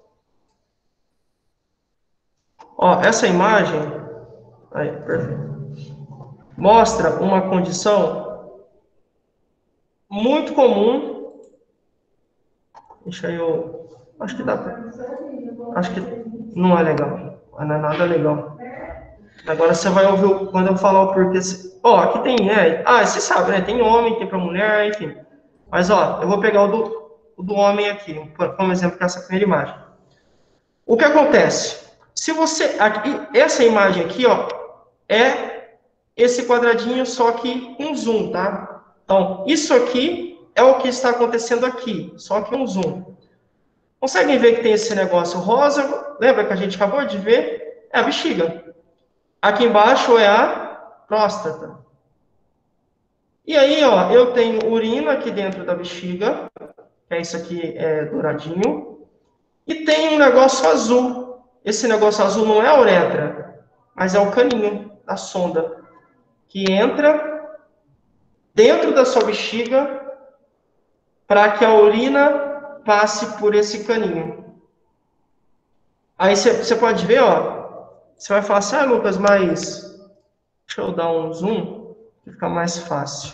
Ó, essa imagem, aí, perfeito, mostra uma condição muito comum. Deixa eu... Acho que dá pra... Acho que não é legal. Não é nada legal. Agora você vai ouvir quando eu falar o porquê. Ó, aqui tem, você sabe, né? Tem homem, tem para mulher, enfim. Mas, ó, eu vou pegar o do homem aqui, como exemplo, que é essa primeira imagem. O que acontece? Se você... essa imagem aqui, ó, é esse quadradinho, só que com zoom, tá? Então, isso aqui é o que está acontecendo aqui, só que um zoom. Conseguem ver que tem esse negócio rosa? Lembra que a gente acabou de ver? É a bexiga. Aqui embaixo é a próstata. E aí, ó, eu tenho urina aqui dentro da bexiga, que é isso aqui, douradinho. E tem um negócio azul. Esse negócio azul não é a uretra, mas é o caninho da sonda, que entra dentro da sua bexiga para que a urina passe por esse caninho. Aí você pode ver, ó, você vai falar assim, Lucas, mas deixa eu dar um zoom, que fica mais fácil.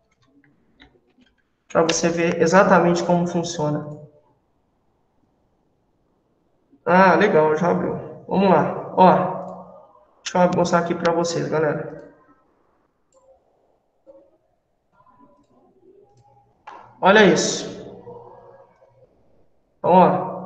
Para você ver exatamente como funciona. Ah, legal, já abriu. Vamos lá, ó. Deixa eu mostrar aqui para vocês, galera. Olha isso. Então, ó.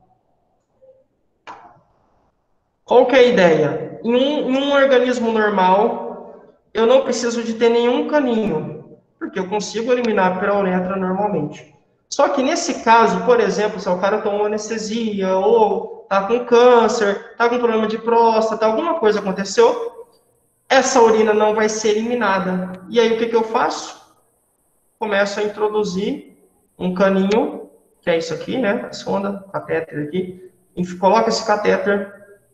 Qual que é a ideia? Em um organismo normal, eu não preciso de ter nenhum caninho, porque eu consigo eliminar pela uretra normalmente. Só que nesse caso, por exemplo, se o cara tomou anestesia, ou tá com câncer, tá com problema de próstata, alguma coisa aconteceu, essa urina não vai ser eliminada. E aí o que eu faço? Começo a introduzir um caninho, que é isso aqui, né? A sonda, catéter aqui, e coloco esse catéter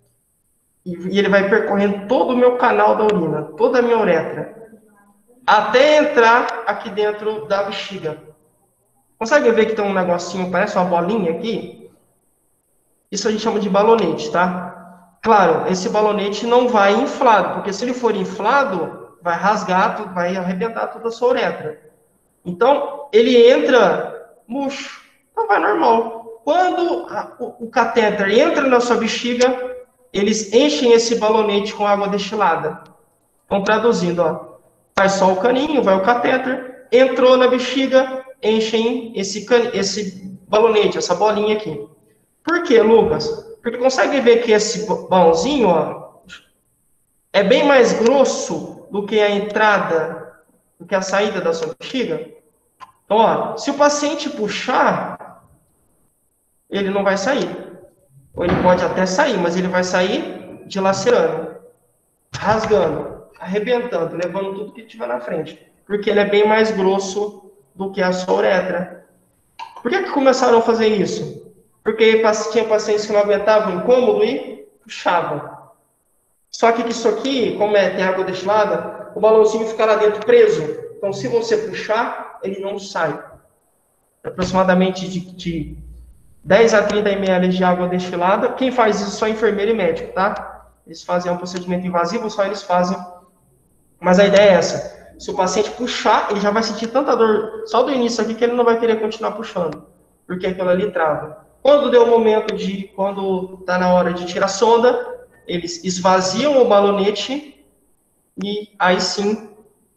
e ele vai percorrendo todo o meu canal da urina, toda a minha uretra, até entrar aqui dentro da bexiga. Consegue ver que tem um negocinho, parece uma bolinha aqui? Isso a gente chama de balonete, tá? Claro, esse balonete não vai inflado, porque se ele for inflado, vai rasgar, vai arrebentar toda a sua uretra. Então, ele entra murcho, então vai normal. Quando o catéter entra na sua bexiga, eles enchem esse balonete com água destilada. Então, traduzindo, ó, vai só o caninho, vai o catéter, entrou na bexiga, enchem esse balonete, essa bolinha aqui. Por quê, Lucas? Porque consegue ver que esse balãozinho, ó, é bem mais grosso do que a entrada, do que a saída da sua bexiga. Então, ó, se o paciente puxar, ele não vai sair. Ou ele pode até sair, mas ele vai sair dilacerando, rasgando, arrebentando, levando tudo que tiver na frente. Porque ele é bem mais grosso do que a sua uretra. Por que começaram a fazer isso? Porque tinha pacientes que não aguentavam o incômodo e puxavam. Só que isso aqui, como tem água destilada, o balãozinho fica lá dentro preso. Então, se você puxar, ele não sai. Aproximadamente de 10 a 30 ml de água destilada. Quem faz isso só é enfermeiro e médico, tá? Eles fazem um procedimento invasivo, só eles fazem. Mas a ideia é essa. Se o paciente puxar, ele já vai sentir tanta dor só do início aqui que ele não vai querer continuar puxando. Porque aquilo ali trava. Quando deu o momento quando está na hora de tirar a sonda, eles esvaziam o balonete e aí sim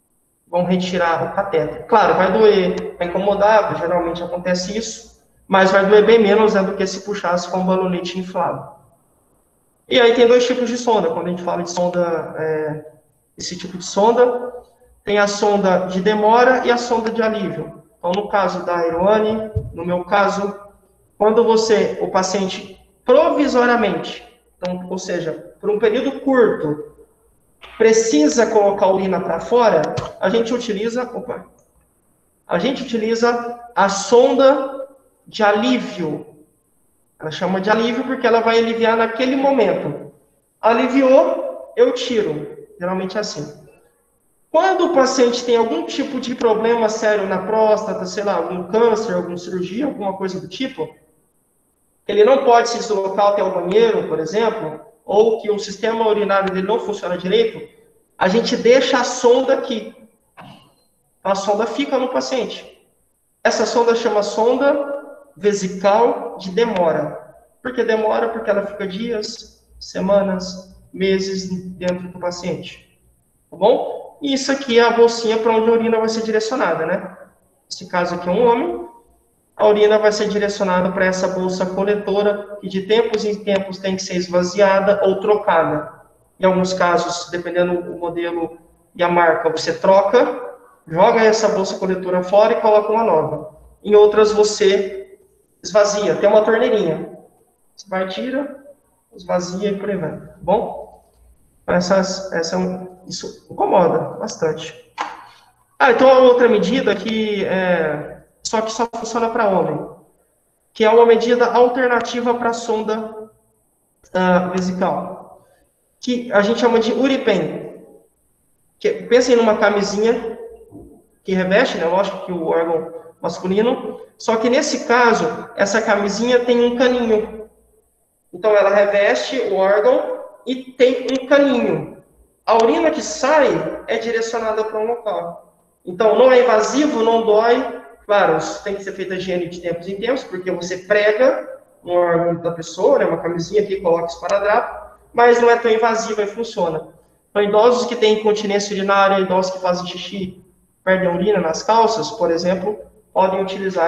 vão retirar o catéter. Claro, vai doer, vai incomodar, geralmente acontece isso, mas vai doer bem menos, né, do que se puxasse com um balonete inflável. E aí tem dois tipos de sonda. Quando a gente fala de sonda, esse tipo de sonda, tem a sonda de demora e a sonda de alívio. Então, no caso da Aeroane, no meu caso, quando o paciente provisoriamente, então, ou seja, por um período curto, precisa colocar a urina para fora, a gente utiliza a sonda de alívio. Ela chama de alívio porque ela vai aliviar naquele momento. Aliviou, eu tiro. Geralmente é assim. Quando o paciente tem algum tipo de problema sério na próstata, sei lá, algum câncer, alguma cirurgia, alguma coisa do tipo, ele não pode se deslocar até o banheiro, por exemplo, ou que o sistema urinário dele não funciona direito, a gente deixa a sonda aqui. A sonda fica no paciente. Essa sonda chama sonda vesical de demora. Por que demora? Porque ela fica dias, semanas, meses dentro do paciente. Tá bom? E isso aqui é a bolsinha para onde a urina vai ser direcionada, né? Nesse caso aqui é um homem. A urina vai ser direcionada para essa bolsa coletora, que de tempos em tempos tem que ser esvaziada ou trocada. Em alguns casos, dependendo do modelo e a marca, você troca, joga essa bolsa coletora fora e coloca uma nova. Em outras, você esvazia. Tem uma torneirinha. Você vai, tira, esvazia e por aí vai. Tá bom? Isso incomoda bastante. Então a outra medida que só funciona para homem, que é uma medida alternativa para a sonda vesical, que a gente chama de Uripen. Pensem numa camisinha que reveste, né? Lógico que o órgão masculino, só que nesse caso, essa camisinha tem um caninho. Então ela reveste o órgão e tem um caninho. A urina que sai é direcionada para um local. Então não é invasivo, não dói. Claro, isso tem que ser feita higiene de tempos em tempos, porque você prega no órgão da pessoa, né, uma camisinha aqui, coloca esparadrapo, mas não é tão invasiva e funciona. Então, idosos que têm incontinência urinária, idosos que fazem xixi, perdem urina nas calças, por exemplo, podem utilizar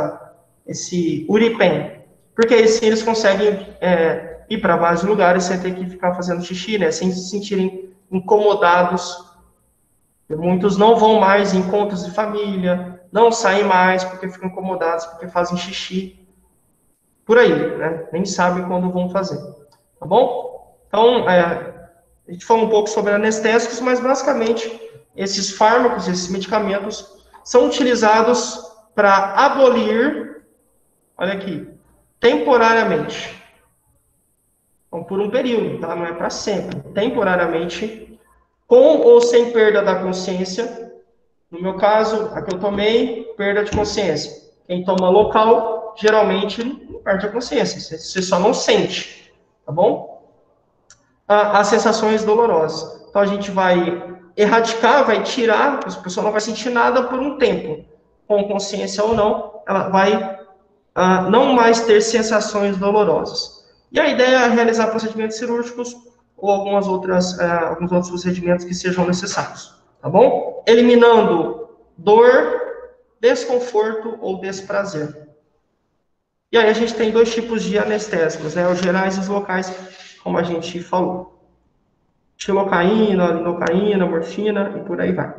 esse Uripen, porque aí sim eles conseguem ir para vários lugares sem ter que ficar fazendo xixi, né, sem se sentirem incomodados. Muitos não vão mais em encontros de família, não saem mais porque ficam incomodados, porque fazem xixi. Por aí, né? Nem sabem quando vão fazer. Tá bom? Então, a gente falou um pouco sobre anestésicos, mas basicamente esses fármacos, esses medicamentos, são utilizados para abolir, olha aqui, temporariamente. Então, por um período, tá? Não é para sempre. Temporariamente, com ou sem perda da consciência. No meu caso, a que eu tomei, perda de consciência. Quem toma local, geralmente, não perde a consciência. Você só não sente, tá bom? As sensações dolorosas. Então, a gente vai erradicar, vai tirar, a pessoa não vai sentir nada por um tempo. Com consciência ou não, ela vai não mais ter sensações dolorosas. E a ideia é realizar procedimentos cirúrgicos ou alguns outros procedimentos que sejam necessários, tá bom? Eliminando dor, desconforto ou desprazer. E aí a gente tem dois tipos de anestésicos, né? Os gerais e os locais, como a gente falou. Xilocaína, lidocaína, morfina e por aí vai.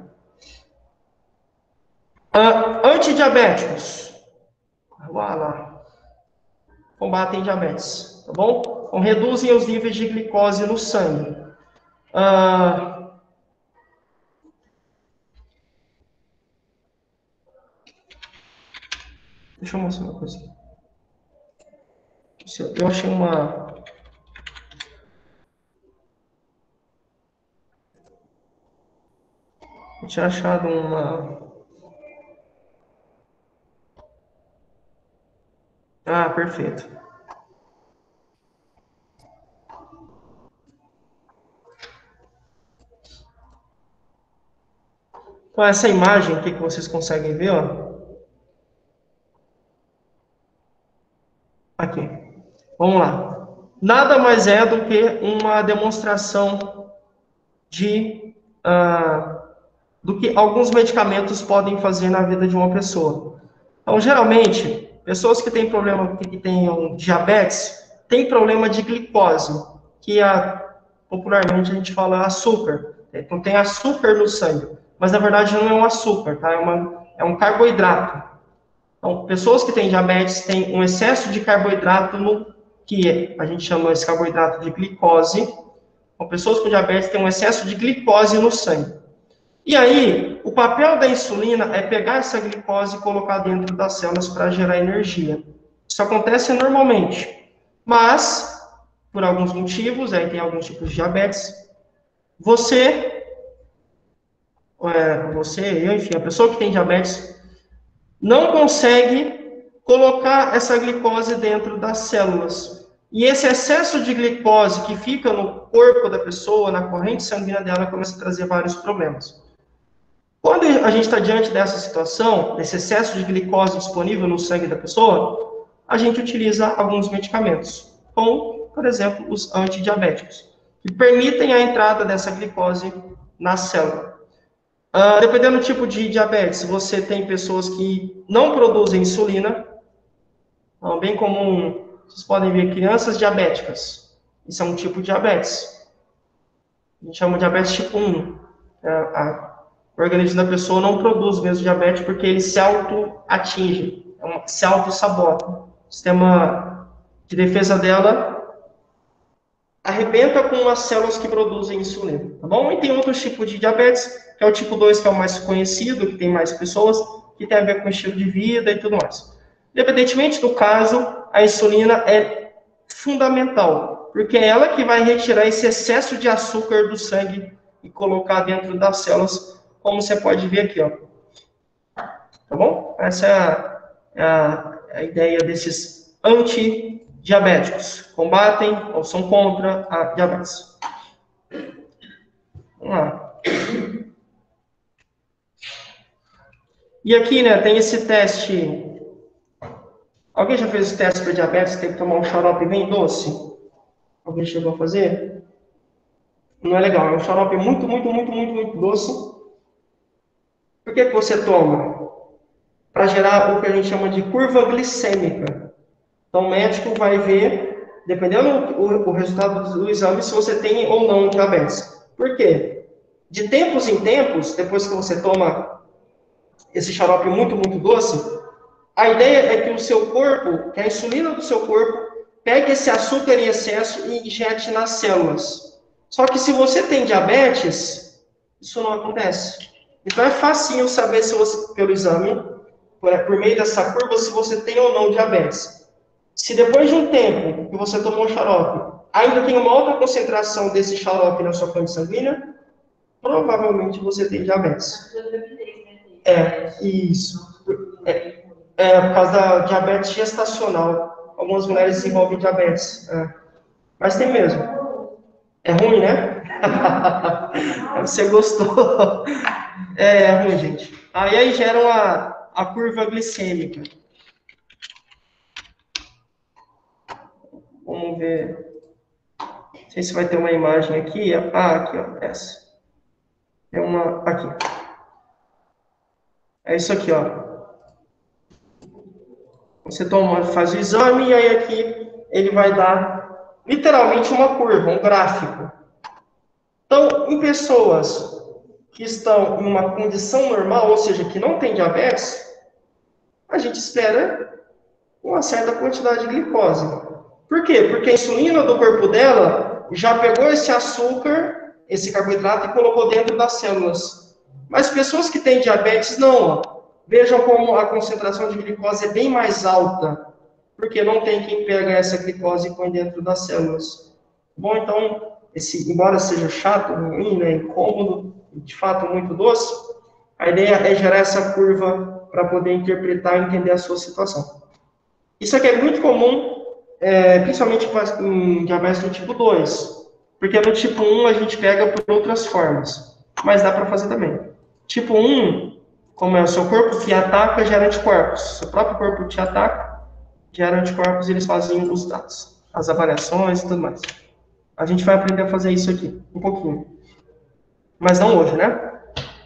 Antidiabéticos. Lá. Combatem diabetes, tá bom? Então, reduzem os níveis de glicose no sangue. Deixa eu mostrar uma coisa. Eu achei uma... Eu tinha achado uma... perfeito. Então, essa imagem aqui que vocês conseguem ver, ó. Aqui. Vamos lá. Nada mais é do que uma demonstração de do que alguns medicamentos podem fazer na vida de uma pessoa. Então, geralmente, pessoas que têm problema, que tenham diabetes, têm problema de glicose, que popularmente a gente fala açúcar. Então, tem açúcar no sangue, mas na verdade não é um açúcar, tá? É um carboidrato. Então, pessoas que têm diabetes têm um excesso de carboidrato no que a gente chama esse carboidrato de glicose. Então, pessoas com diabetes têm um excesso de glicose no sangue. E aí, o papel da insulina é pegar essa glicose e colocar dentro das células para gerar energia. Isso acontece normalmente, mas, por alguns motivos, aí tem alguns tipos de diabetes, eu, enfim, a pessoa que tem diabetes, não consegue colocar essa glicose dentro das células. E esse excesso de glicose que fica no corpo da pessoa, na corrente sanguínea dela, começa a trazer vários problemas. Quando a gente está diante dessa situação, desse excesso de glicose disponível no sangue da pessoa, a gente utiliza alguns medicamentos, como, por exemplo, os antidiabéticos, que permitem a entrada dessa glicose na célula. Dependendo do tipo de diabetes, você tem pessoas que não produzem insulina, então, bem comum, vocês podem ver crianças diabéticas, isso é um tipo de diabetes. A gente chama de diabetes tipo 1. O organismo da pessoa não produz mesmo diabetes porque ele se auto-atinge, se auto-sabota. O sistema de defesa dela arrebenta com as células que produzem insulina, tá bom? E tem outros tipos de diabetes, que é o tipo 2, que é o mais conhecido, que tem mais pessoas, que tem a ver com estilo de vida e tudo mais. Independentemente do caso, a insulina é fundamental, porque é ela que vai retirar esse excesso de açúcar do sangue e colocar dentro das células, como você pode ver aqui, ó. Tá bom? Essa é a ideia desses antidiabéticos. Combatem ou são contra a diabetes. Vamos lá. E aqui, né, tem esse teste. Alguém já fez esse teste para diabetes? Tem que tomar um xarope bem doce? Alguém chegou a fazer? Não é legal. É um xarope muito doce. Por que você toma? Para gerar o que a gente chama de curva glicêmica. Então, o médico vai ver, dependendo do resultado do exame, se você tem ou não diabetes. Por quê? De tempos em tempos, depois que você toma esse xarope muito doce, a ideia é que o seu corpo, que a insulina do seu corpo, pegue esse açúcar em excesso e injete nas células. Só que se você tem diabetes, isso não acontece. Então é facinho saber se você, pelo exame, por meio dessa curva, se você tem ou não diabetes. Se depois de um tempo que você tomou o xarope, ainda tem uma alta concentração desse xarope na sua corrente sanguínea, provavelmente você tem diabetes. Isso. Por causa da diabetes gestacional. Algumas mulheres desenvolvem diabetes. Mas tem mesmo. É ruim, né? Você gostou. É ruim, gente. E aí geram a curva glicêmica. Vamos ver. Não sei se vai ter uma imagem aqui. Aqui, ó. Essa. É uma. Aqui. É isso aqui, ó. Você faz o exame e aí aqui ele vai dar literalmente uma curva, um gráfico. Então, em pessoas que estão em uma condição normal, ou seja, que não tem diabetes, a gente espera uma certa quantidade de glicose. Por quê? Porque a insulina do corpo dela já pegou esse açúcar, esse carboidrato e colocou dentro das células. Mas pessoas que têm diabetes, não, ó. Vejam como a concentração de glicose é bem mais alta, porque não tem quem pega essa glicose e põe dentro das células. Bom, então, embora seja chato, ruim, né, incômodo, de fato muito doce, a ideia é gerar essa curva para poder interpretar e entender a sua situação. Isso aqui é muito comum, principalmente em diabetes do tipo 2, porque no tipo 1 a gente pega por outras formas, mas dá para fazer também. Tipo 1, como é o seu corpo que ataca, gera anticorpos. Seu próprio corpo te ataca, gera anticorpos e eles fazem os dados, as avaliações e tudo mais. A gente vai aprender a fazer isso aqui, um pouquinho. Mas não hoje, né?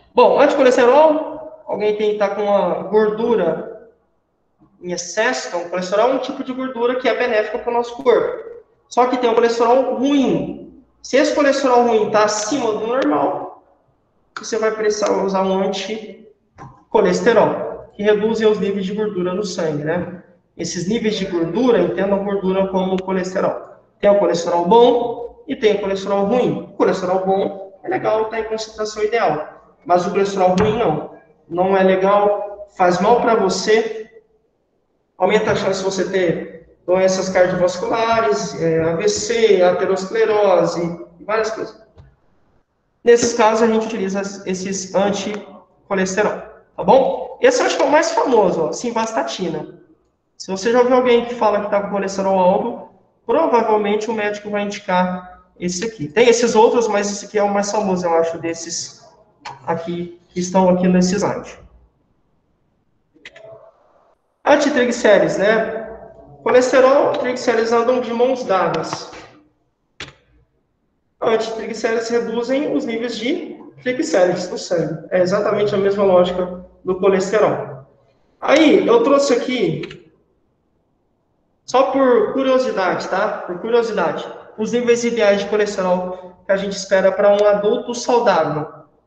Bom, anticolesterol, alguém tem que estar com uma gordura em excesso, então o colesterol é um tipo de gordura que é benéfica para o nosso corpo. Só que tem um colesterol ruim. Se esse colesterol ruim está acima do normal, você vai precisar usar um anticolesterol, que reduzem os níveis de gordura no sangue, né? Esses níveis de gordura, entendam gordura como colesterol. Tem o colesterol bom e tem o colesterol ruim. O colesterol bom é legal, está em concentração ideal. Mas o colesterol ruim não. Não é legal, faz mal para você, aumenta a chance de você ter doenças cardiovasculares, AVC, aterosclerose, várias coisas. Nesses casos, a gente utiliza esses anticolesterol, tá bom? Esse eu acho que é o mais famoso, ó, simvastatina. Se você já ouviu alguém que fala que está com colesterol alto, provavelmente o médico vai indicar esse aqui. Tem esses outros, mas esse aqui é o mais famoso, eu acho, desses aqui que estão aqui nesse slide. Antitriglicérides, né? Colesterol e triglicérides andam de mãos dadas. Antitriglicérides reduzem os níveis de triglicérides no sangue. É exatamente a mesma lógica do colesterol. Aí, eu trouxe aqui, só por curiosidade, tá? Por curiosidade, os níveis ideais de colesterol que a gente espera para um adulto saudável.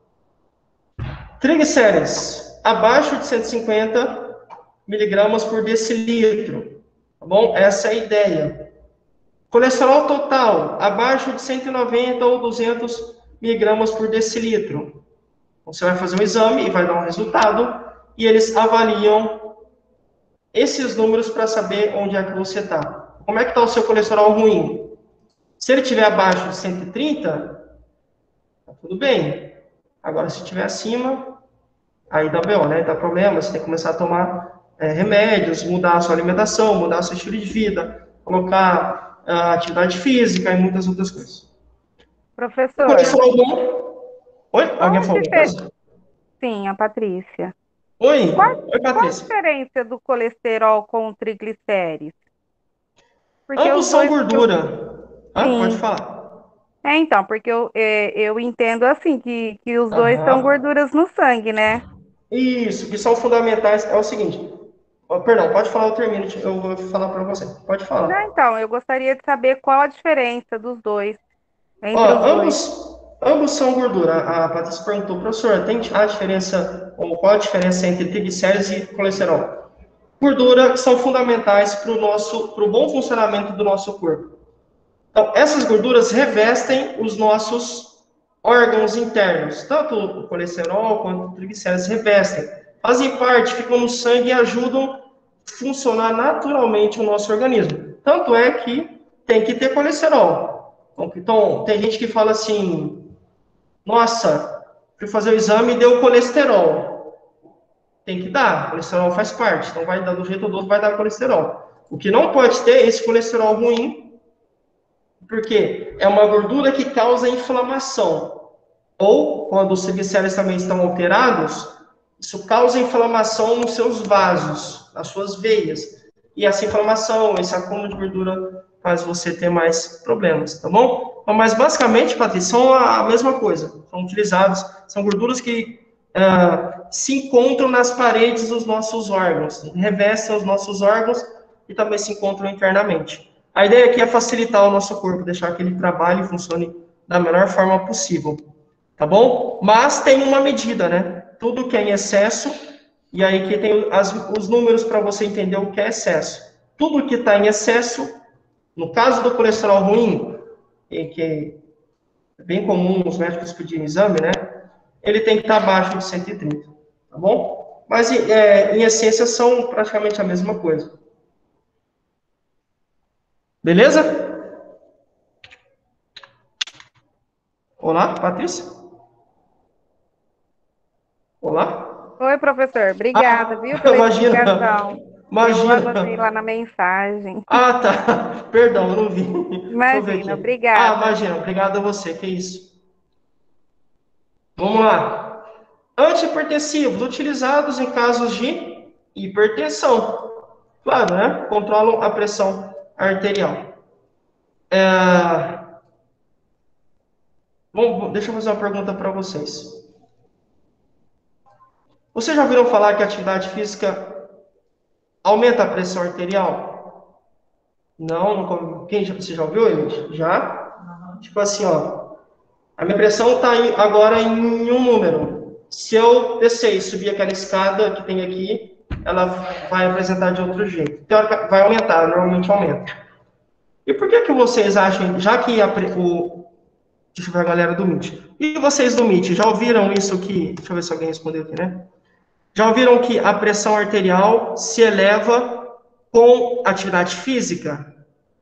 Triglicérides abaixo de 150 miligramas por decilitro. Tá bom? Essa é a ideia. Colesterol total, abaixo de 190 ou 200 miligramas por decilitro. Você vai fazer um exame e vai dar um resultado, e eles avaliam esses números para saber onde é que você está. Como é que está o seu colesterol ruim? Se ele estiver abaixo de 130, tá tudo bem. Agora, se estiver acima, aí dá BO, né? Dá problema, você tem que começar a tomar remédios, mudar a sua alimentação, mudar o seu estilo de vida, colocar atividade física e muitas outras coisas. Professor. Colesterol bom. Oi? Alguém falou? Sim, a Patrícia. Oi? Qual Oi, Patrícia. a diferença do colesterol com o triglicérides? Porque ambos são gordura. Pode falar. Então, porque eu entendo assim, que os dois são gorduras no sangue, né? Isso, que são fundamentais. É o seguinte, perdão, pode falar, eu termino, eu vou falar para você. Pode falar. Não, então, eu gostaria de saber qual a diferença dos dois, entre os dois. Ambos são gordura. A Patrícia perguntou, professor, tem a diferença, ou qual a diferença entre triglicérides e colesterol? Gordura que são fundamentais para o bom funcionamento do nosso corpo. Então, essas gorduras revestem os nossos órgãos internos. Tanto o colesterol quanto o triglicérides revestem. Fazem parte, ficam no sangue e ajudam a funcionar naturalmente o nosso organismo. Tanto é que tem que ter colesterol. Então, tem gente que fala assim, nossa, fui fazer o exame e deu colesterol. Tem que dar, colesterol faz parte. Então, vai dar do jeito do outro, vai dar colesterol. O que não pode ter é esse colesterol ruim, porque é uma gordura que causa inflamação. Ou, quando os triglicérides também estão alterados, isso causa inflamação nos seus vasos, nas suas veias. E essa inflamação, esse acúmulo de gordura faz você ter mais problemas, tá bom? Então, mas basicamente, Patrícia, são a mesma coisa. São utilizados, são gorduras que se encontram nas paredes dos nossos órgãos, revestem os nossos órgãos e também se encontram internamente. A ideia aqui é facilitar o nosso corpo, deixar que ele trabalhe e funcione da melhor forma possível, tá bom? Mas tem uma medida, né? Tudo que é em excesso, e aí que tem os números para você entender o que é excesso. Tudo que está em excesso, no caso do colesterol ruim, que é bem comum os médicos pedirem exame, né? Ele tem que estar abaixo de 130, tá bom? Mas, em essência, são praticamente a mesma coisa. Beleza? Olá, Patrícia? Olá? Oi, professor. Obrigada, viu, pela explicação. Imagina. Eu anotei lá na mensagem. Tá. Perdão, eu não vi. Imagina, obrigada. Imagina. Obrigado a você, que isso. Vamos lá. Antihipertensivos, utilizados em casos de hipertensão. Claro, né? Controlam a pressão arterial. Bom, deixa eu fazer uma pergunta para vocês. Vocês já ouviram falar que a atividade física aumenta a pressão arterial? Não, nunca. Você já ouviu, Elias? Já? Tipo assim, ó. A minha pressão está agora em um número. Se eu descer e subir aquela escada que tem aqui, ela vai apresentar de outro jeito. Então, vai aumentar, normalmente aumenta. E por que vocês acham, já que deixa eu ver a galera do Meet. E vocês do Meet, já ouviram isso que... Deixa eu ver se alguém respondeu aqui, né? Já ouviram que a pressão arterial se eleva com atividade física?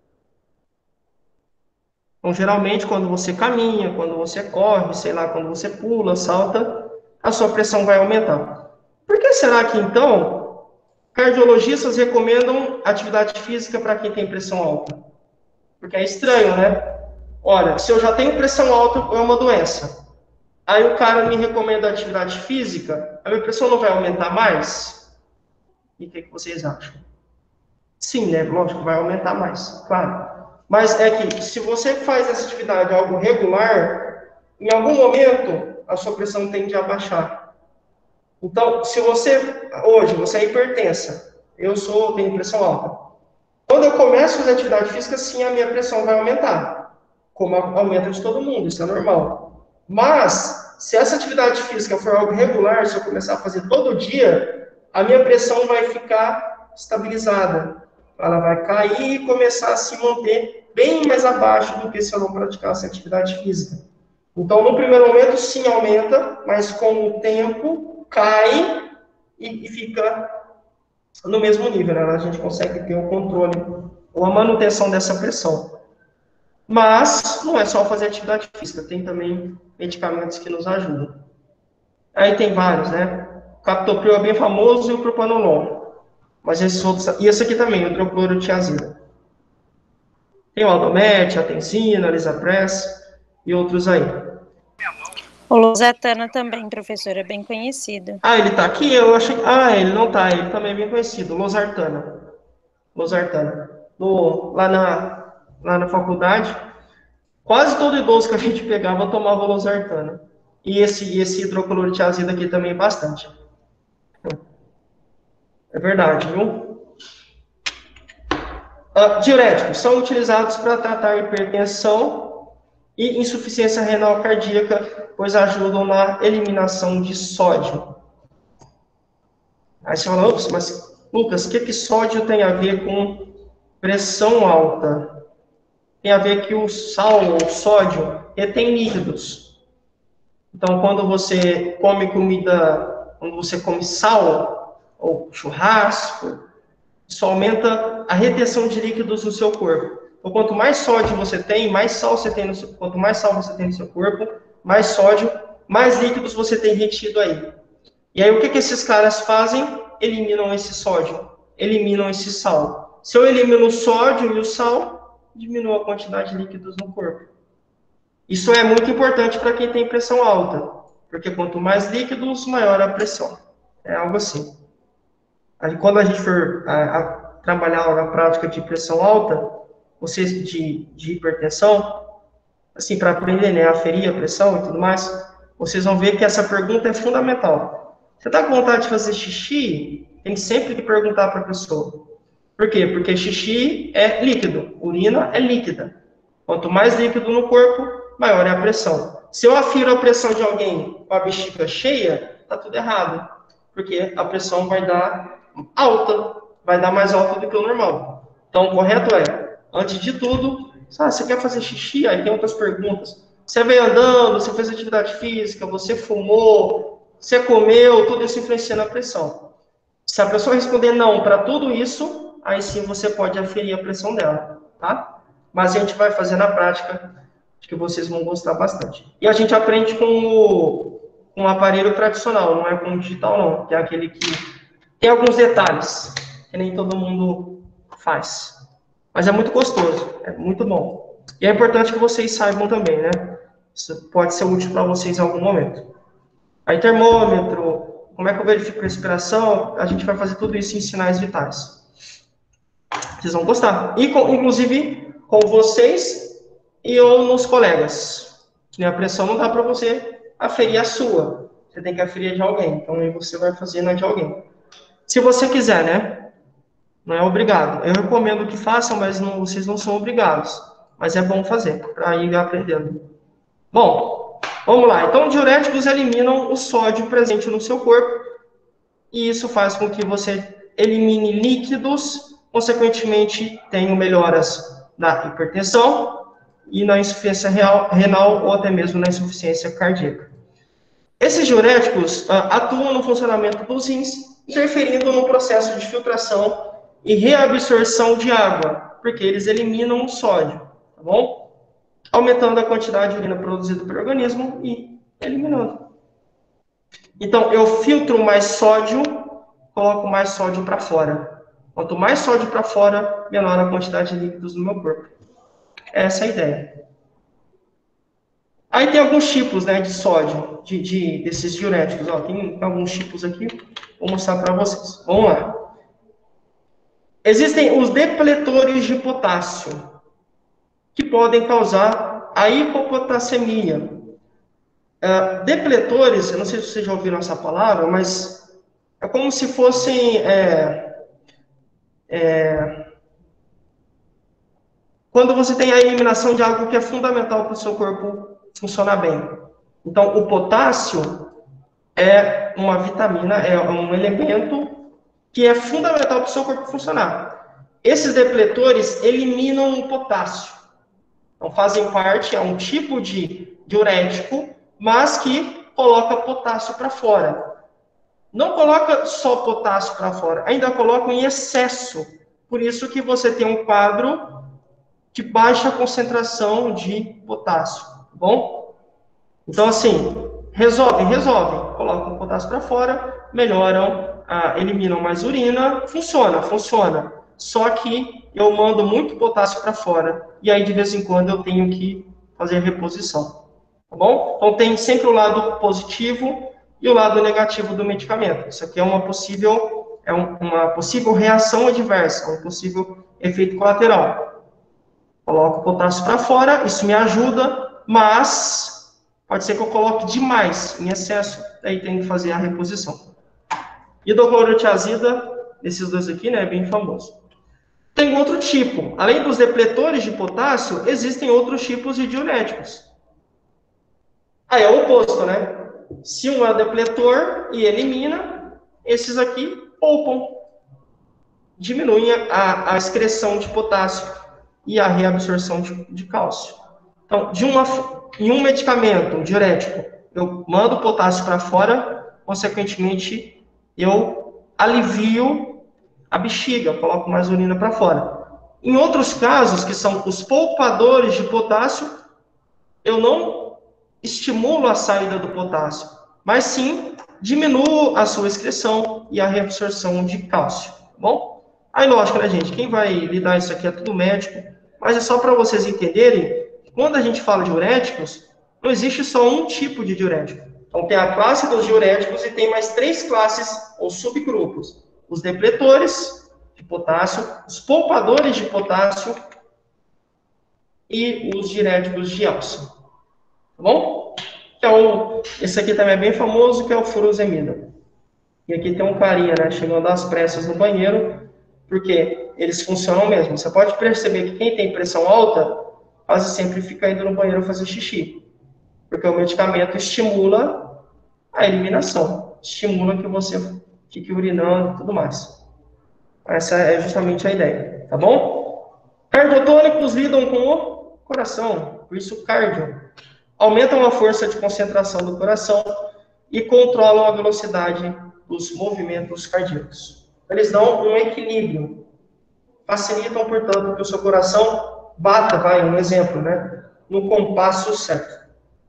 Então, geralmente, quando você caminha, quando você corre, sei lá, quando você pula, salta, a sua pressão vai aumentar. Por que será que, então, cardiologistas recomendam atividade física para quem tem pressão alta? Porque é estranho, né? Olha, se eu já tenho pressão alta, é uma doença. Aí o cara me recomenda atividade física, a minha pressão não vai aumentar mais? E o que vocês acham? Sim, né? Lógico, vai aumentar mais, claro. Mas é que, se você faz essa atividade algo regular, em algum momento, a sua pressão tende a baixar. Então, se você, hoje, você é hipertensa, tenho pressão alta. Quando eu começo a fazer atividade física, sim, a minha pressão vai aumentar. Como aumenta de todo mundo, isso é normal. Mas, se essa atividade física for algo regular, se eu começar a fazer todo dia, a minha pressão vai ficar estabilizada. Ela vai cair e começar a se manter bem mais abaixo do que se eu não praticasse atividade física. Então, no primeiro momento, sim, aumenta, mas com o tempo, cai e fica no mesmo nível, né? A gente consegue ter o controle ou a manutenção dessa pressão. Mas não é só fazer atividade física, tem também medicamentos que nos ajudam. Aí tem vários, né? O captopril é bem famoso e o propanolol. Mas esses outros... E esse aqui também, o hidroclorotiazida. Tem o Aldomet, a Tensina, a Lisapress e outros aí. O losartana também, professor, é bem conhecido. Ah, ele tá aqui? Eu achei... Ah, ele não tá, ele também é bem conhecido. Losartana. Lá na faculdade, quase todo idoso que a gente pegava tomava losartana. E esse hidroclorotiazida aqui também bastante. É verdade, viu? Diuréticos são utilizados para tratar hipertensão e insuficiência renal cardíaca, pois ajudam na eliminação de sódio. Aí você fala, ops, mas Lucas, o que sódio tem a ver com pressão alta? Tem a ver que o sódio, retém líquidos. Então, quando você come sal, ou churrasco, isso aumenta a retenção de líquidos no seu corpo. Então, quanto mais sódio você tem, quanto mais sal você tem no seu corpo, mais sódio, mais líquidos você tem retido aí. E aí, o que esses caras fazem? Eliminam esse sódio, eliminam esse sal. Se eu elimino o sódio e o sal, diminui a quantidade de líquidos no corpo. Isso é muito importante para quem tem pressão alta, porque quanto mais líquidos, maior a pressão. É algo assim. Aí, quando a gente for trabalhar na prática de pressão alta, vocês de hipertensão, assim, para aprender, né, a aferir a pressão e tudo mais, vocês vão ver que essa pergunta é fundamental. Você está com vontade de fazer xixi? Tem sempre que perguntar para a pessoa. Por quê? Porque xixi é líquido, urina é líquida. Quanto mais líquido no corpo, maior é a pressão. Se eu afiro a pressão de alguém com a bexiga cheia, está tudo errado. Porque a pressão vai dar alta, vai dar mais alta do que o normal. Então, o correto é, antes de tudo, você quer fazer xixi? Aí tem outras perguntas. Você veio andando, você fez atividade física, você fumou, você comeu, tudo isso influencia na pressão. Se a pessoa responder não para tudo isso, aí sim você pode aferir a pressão dela, tá? Mas a gente vai fazer na prática, acho que vocês vão gostar bastante. E a gente aprende com um aparelho tradicional, não é com o digital não, que é aquele que tem alguns detalhes que nem todo mundo faz. Mas é muito gostoso, é muito bom. E é importante que vocês saibam também, né? Isso pode ser útil para vocês em algum momento. Aí termômetro, como é que eu verifico a respiração? A gente vai fazer tudo isso em sinais vitais. Vocês vão gostar. E inclusive com vocês e ou nos colegas. A pressão não dá para você aferir a sua. você tem que aferir de alguém. Então, aí você vai fazer na de alguém. Se você quiser, né? Não é obrigado. Eu recomendo que façam, mas vocês não são obrigados. Mas é bom fazer, para ir aprendendo. Bom, vamos lá. Então, diuréticos eliminam o sódio presente no seu corpo. E isso faz com que você elimine líquidos, consequentemente, tenham melhoras na hipertensão e na insuficiência renal ou até mesmo na insuficiência cardíaca. Esses diuréticos atuam no funcionamento dos rins, interferindo no processo de filtração e reabsorção de água, porque eles eliminam o sódio, tá bom? Aumentando a quantidade de urina produzida pelo organismo e eliminando. Então, eu filtro mais sódio, coloco mais sódio para fora. Quanto mais sódio para fora, menor a quantidade de líquidos no meu corpo. Essa é a ideia. Aí tem alguns tipos, né, de sódio, desses diuréticos. Ó, tem alguns tipos aqui, vou mostrar para vocês. Vamos lá. Existem os depletores de potássio, que podem causar a hipopotassemia. Depletores, eu não sei se vocês já ouviram essa palavra, mas é como se fossem... quando você tem a eliminação de algo que é fundamental para o seu corpo funcionar bem. Então, o potássio é uma vitamina, é um elemento que é fundamental para o seu corpo funcionar. Esses depletores eliminam o potássio. Então, fazem parte, é um tipo de diurético, mas que coloca potássio para fora. Não coloca só potássio para fora, ainda coloca em excesso. Por isso que você tem um quadro de baixa concentração de potássio, tá bom? Então, assim, resolvem. Colocam o potássio para fora, melhoram, eliminam mais urina, funciona. Só que eu mando muito potássio para fora, e aí de vez em quando eu tenho que fazer a reposição, tá bom? Então tem sempre o lado positivo e o lado negativo do medicamento. Isso aqui é uma possível reação adversa, um possível efeito colateral. Coloco o potássio para fora, isso me ajuda, mas pode ser que eu coloque demais, em excesso, aí tem que fazer a reposição. Hidroclorotiazida, esses dois aqui, né, é bem famoso. Tem outro tipo, além dos depletores de potássio, existem outros tipos de diuréticos. Aí é o oposto, né? Se um é depletor e elimina, esses aqui poupam, diminuem a excreção de potássio e a reabsorção de cálcio. Então, em um medicamento, um diurético, eu mando o potássio para fora, consequentemente, eu alivio a bexiga, coloco mais urina para fora. Em outros casos, que são os poupadores de potássio, eu não estimulo a saída do potássio, mas sim diminuo a sua excreção e a reabsorção de cálcio, tá bom? Aí, lógico, né, gente? Quem vai lidar isso aqui é tudo médico, mas é só para vocês entenderem, quando a gente fala de diuréticos, não existe só um tipo de diurético. Então, tem a classe dos diuréticos e tem mais 3 classes ou subgrupos. Os depletores de potássio, os poupadores de potássio e os diuréticos de Elson. Tá bom? Então, esse aqui também é bem famoso, que é o furosemida. E aqui tem um carinha, né, chegando às pressas no banheiro, porque eles funcionam mesmo. Você pode perceber que quem tem pressão alta, quase sempre fica indo no banheiro fazer xixi. Porque o medicamento estimula a eliminação. Estimula que você fique urinando e tudo mais. Essa é justamente a ideia, tá bom? Cardiotônicos lidam com o coração, por isso cardio. Aumentam a força de concentração do coração e controlam a velocidade dos movimentos cardíacos. Eles dão um equilíbrio. Facilitam, portanto, que o seu coração bata, um exemplo, né? No compasso certo.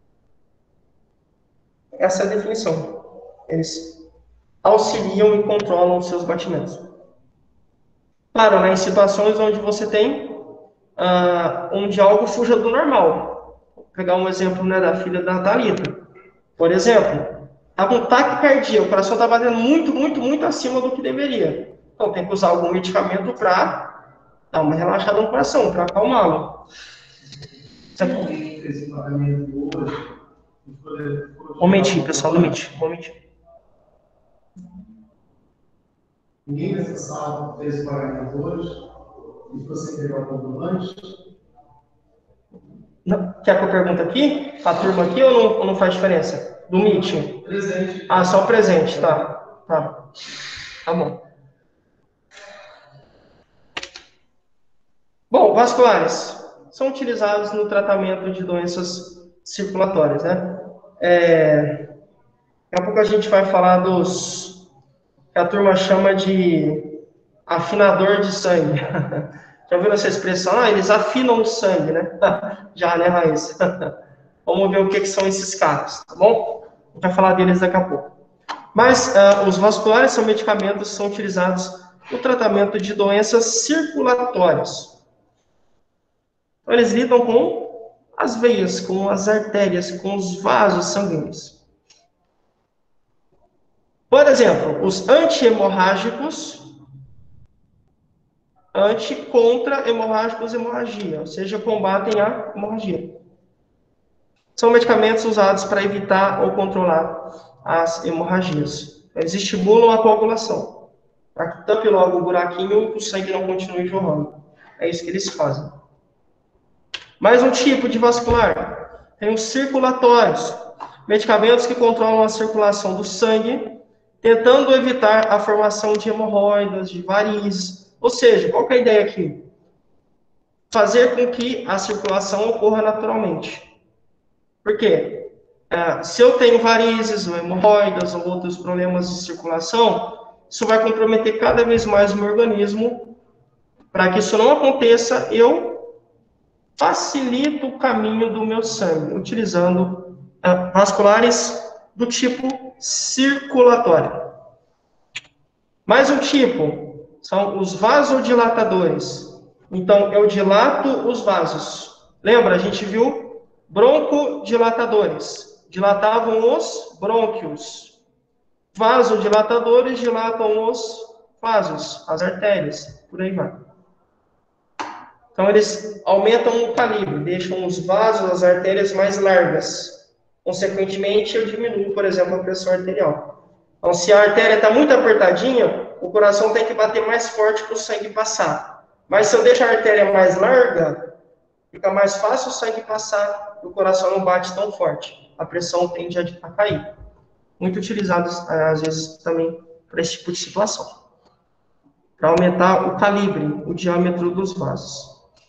Essa é a definição. Eles auxiliam e controlam os seus batimentos. Claro, né, em situações onde você tem, onde algo fuja do normal. Vou pegar um exemplo, né, da filha da Thalita. Por exemplo, está com taquicardia, o coração está batendo muito acima do que deveria. Então tem que usar algum medicamento para dar uma relaxada no coração, para acalmá-lo. Momentinho, pessoal, limite. Momentinho. Ninguém nessa sala fez 42 e ficou sem pegar o coagulante? Quer que eu pergunte aqui? A turma aqui ou não faz diferença? Do meeting? Presente. Ah, só o presente, tá. Tá bom. Bom, vasculares são utilizados no tratamento de doenças circulatórias, né? Daqui a pouco a gente vai falar dos que a turma chama de afinador de sangue. Já viram essa expressão? Ah, eles afinam o sangue, né? Já, né, Raíssa? Vamos ver o que são esses caras, tá bom? A gente vai falar deles daqui a pouco. Mas os vasculares são medicamentos que são utilizados no tratamento de doenças circulatórias. Então, eles lidam com as veias, com as artérias, com os vasos sanguíneos. Por exemplo, os antihemorrágicos, contra hemorrágicos, hemorragia, ou seja, combatem a hemorragia. São medicamentos usados para evitar ou controlar as hemorragias. Eles estimulam a coagulação, para que tampe logo o buraquinho e o sangue não continue jorrando. É isso que eles fazem. Mais um tipo de vascular. Tem os circulatórios, medicamentos que controlam a circulação do sangue, tentando evitar a formação de hemorroidas, de varizes. Ou seja, qual que é a ideia aqui? Fazer com que a circulação ocorra naturalmente. Por quê? Se eu tenho varizes, ou hemorroidas, ou outros problemas de circulação, isso vai comprometer cada vez mais o meu organismo. Para que isso não aconteça, eu facilito o caminho do meu sangue, utilizando vasculares do tipo circulatório. Mais um tipo são os vasodilatadores. Então, eu dilato os vasos. Lembra, a gente viu broncodilatadores. Dilatavam os brônquios. Vasodilatadores dilatam os vasos, as artérias, por aí vai. Então, eles aumentam o calibre, deixam os vasos, as artérias mais largas. Consequentemente, eu diminuo, por exemplo, a pressão arterial. Então, se a artéria está muito apertadinha, o coração tem que bater mais forte para o sangue passar. Mas se eu deixo a artéria mais larga, fica mais fácil o sangue passar e o coração não bate tão forte. A pressão tende a cair. Muito utilizados, às vezes, também para esse tipo de situação. Para aumentar o calibre, o diâmetro dos vasos.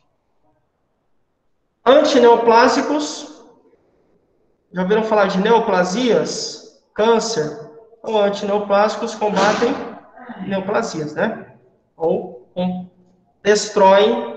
Antineoplásicos, já ouviram falar de neoplasias? Câncer. Então, antineoplásicos combatem neoplasias, né? Ou destroem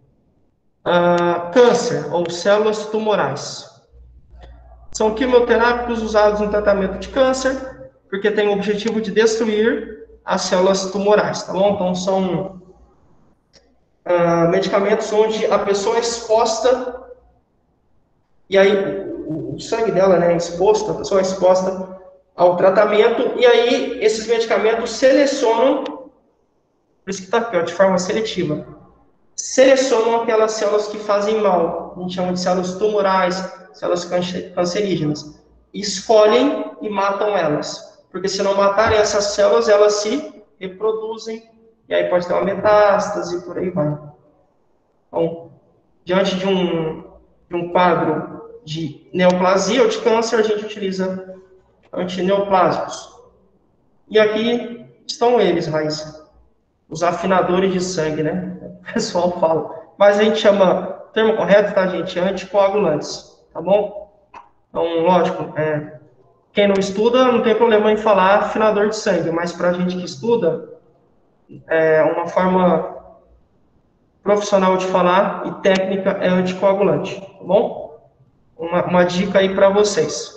câncer, ou células tumorais. São quimioterápicos usados no tratamento de câncer, porque tem o objetivo de destruir as células tumorais, tá bom? Então, são medicamentos onde a pessoa é exposta, e aí o sangue dela, né, é exposto, a pessoa é exposta ao tratamento, e aí esses medicamentos selecionam, por isso que está aqui, ó, de forma seletiva, selecionam aquelas células que fazem mal, a gente chama de células tumorais, células cancerígenas, escolhem e matam elas, porque se não matarem essas células, elas se reproduzem, e aí pode ter uma metástase e por aí vai. Então, diante de um quadro de neoplasia ou de câncer, a gente utiliza antineoplásicos. E aqui estão eles, Raíssa, os afinadores de sangue, né? O pessoal fala. Mas a gente chama, o termo correto, tá, gente? Anticoagulantes, tá bom? Então, lógico, quem não estuda não tem problema em falar afinador de sangue, mas para a gente que estuda, uma forma profissional de falar e técnica é anticoagulante, tá bom? Uma dica aí para vocês.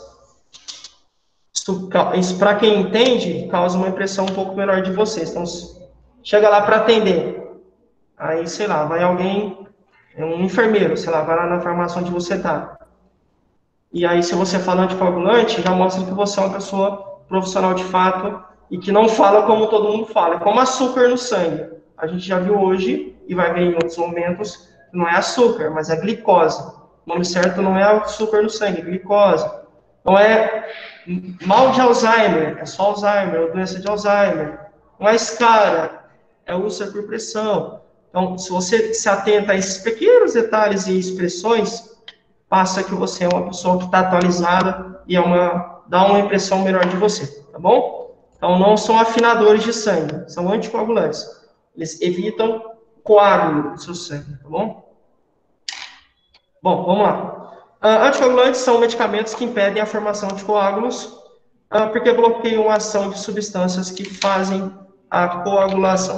Isso para quem entende, causa uma impressão um pouco melhor de vocês. Então, chega lá para atender. Aí, sei lá, vai alguém, um enfermeiro, sei lá, vai lá na farmácia onde você está. E aí, se você fala anticoagulante, já mostra que você é uma pessoa profissional de fato e que não fala como todo mundo fala. É como açúcar no sangue. A gente já viu hoje, e vai ver em outros momentos, que não é açúcar, mas é glicose. O nome certo não é açúcar no sangue, é glicose. Não é mal de Alzheimer, é só Alzheimer, ou doença de Alzheimer. Não é escara, é úlcera por pressão. Então, se você se atenta a esses pequenos detalhes e expressões, passa que você é uma pessoa que está atualizada e dá uma impressão melhor de você, tá bom? Então, não são afinadores de sangue, são anticoagulantes. Eles evitam coágulo do seu sangue, tá bom? Bom, vamos lá. Anticoagulantes são medicamentos que impedem a formação de coágulos, porque bloqueiam a ação de substâncias que fazem a coagulação.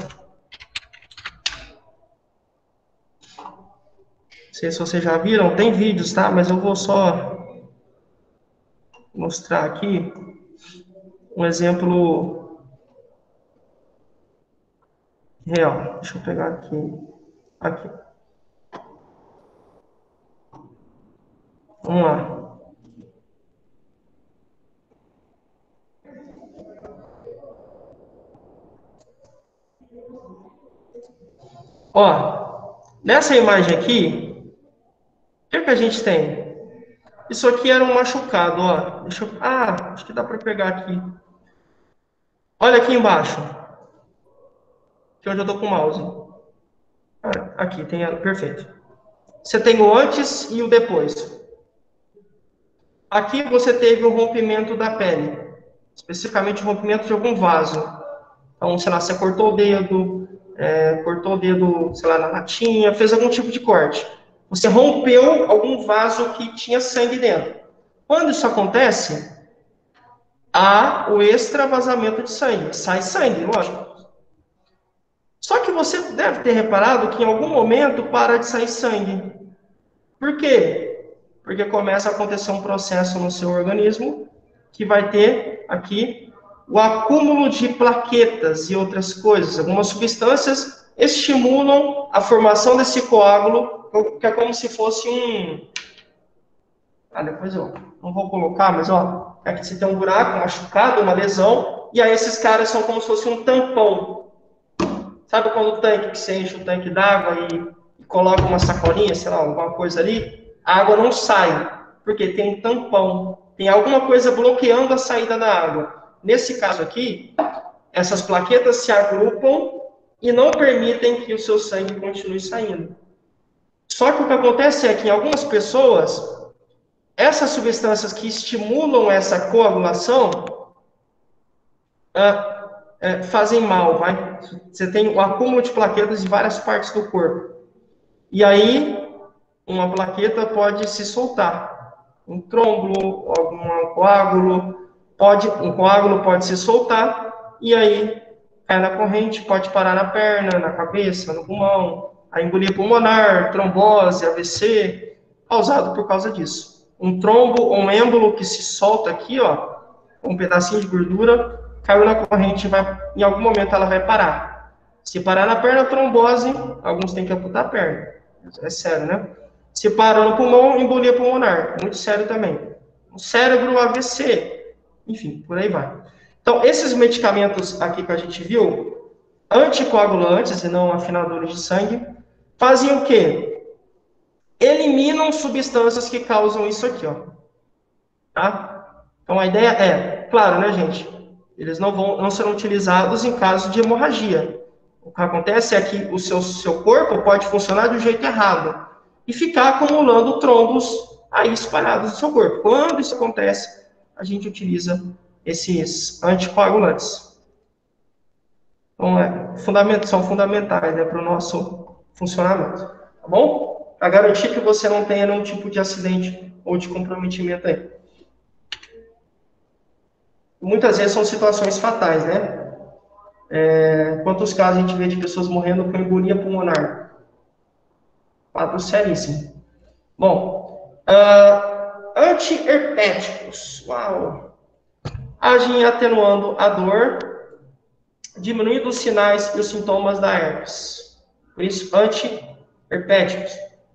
Não sei se vocês já viram, tem vídeos, tá? Mas eu vou só mostrar aqui um exemplo real. Deixa eu pegar aqui. Aqui. Vamos lá. Ó, nessa imagem aqui, o que a gente tem? Isso aqui era um machucado, ó. Acho que dá para pegar aqui. Olha aqui embaixo. Que onde eu tô com o mouse. Aqui, perfeito. Você tem o antes e o depois. Aqui você teve o rompimento da pele. Especificamente o rompimento de algum vaso. Então, sei lá, você cortou o dedo, sei lá, na latinha, fez algum tipo de corte. Você rompeu algum vaso que tinha sangue dentro. Quando isso acontece, há o extravasamento de sangue. Sai sangue, lógico. Só que você deve ter reparado que em algum momento para de sair sangue. Por quê? Porque começa a acontecer um processo no seu organismo que vai ter aqui o acúmulo de plaquetas e outras coisas. Algumas substâncias estimulam a formação desse coágulo, que é como se fosse um... depois eu não vou colocar, mas ó, aqui você tem um buraco, um machucado, uma lesão, e aí esses caras são como se fosse um tampão. Sabe quando o tanque, que você enche o tanque d'água e coloca uma sacolinha, sei lá, alguma coisa ali, a água não sai, porque tem um tampão, tem alguma coisa bloqueando a saída da água. Nesse caso aqui, essas plaquetas se agrupam e não permitem que o seu sangue continue saindo. Só que o que acontece é que em algumas pessoas, essas substâncias que estimulam essa coagulação fazem mal, vai? Você tem o acúmulo de plaquetas em várias partes do corpo. E aí, uma plaqueta pode se soltar. Um trombo, algum coágulo, um coágulo pode se soltar, e aí cai na corrente, pode parar na perna, na cabeça, no pulmão, a embolia pulmonar, trombose, AVC, causado por causa disso. Um trombo ou um êmbolo que se solta aqui, ó, um pedacinho de gordura, caiu na corrente, em algum momento ela vai parar. Se parar na perna, trombose, alguns têm que amputar a perna. É sério, né? Se para no pulmão, embolia pulmonar. Muito sério também. O cérebro, AVC. Enfim, por aí vai. Então, esses medicamentos aqui que a gente viu, anticoagulantes e não afinadores de sangue, fazem o quê? Eliminam substâncias que causam isso aqui, ó. Tá? Então, a ideia é, claro, né, gente? Eles não serão utilizados em caso de hemorragia. O que acontece é que o seu corpo pode funcionar de um jeito errado e ficar acumulando trombos aí espalhados no seu corpo. Quando isso acontece, a gente utiliza esses anticoagulantes. Então, são fundamentais, né, para o nosso funcionamento. Tá bom? Para garantir que você não tenha nenhum tipo de acidente ou de comprometimento aí. Muitas vezes são situações fatais, né? Quantos casos a gente vê de pessoas morrendo com embolia pulmonar? Quadro seríssimo. Bom, antiherpéticos. Uau! Agem atenuando a dor, diminuindo os sinais e os sintomas da herpes. Por isso, antiherpéticos.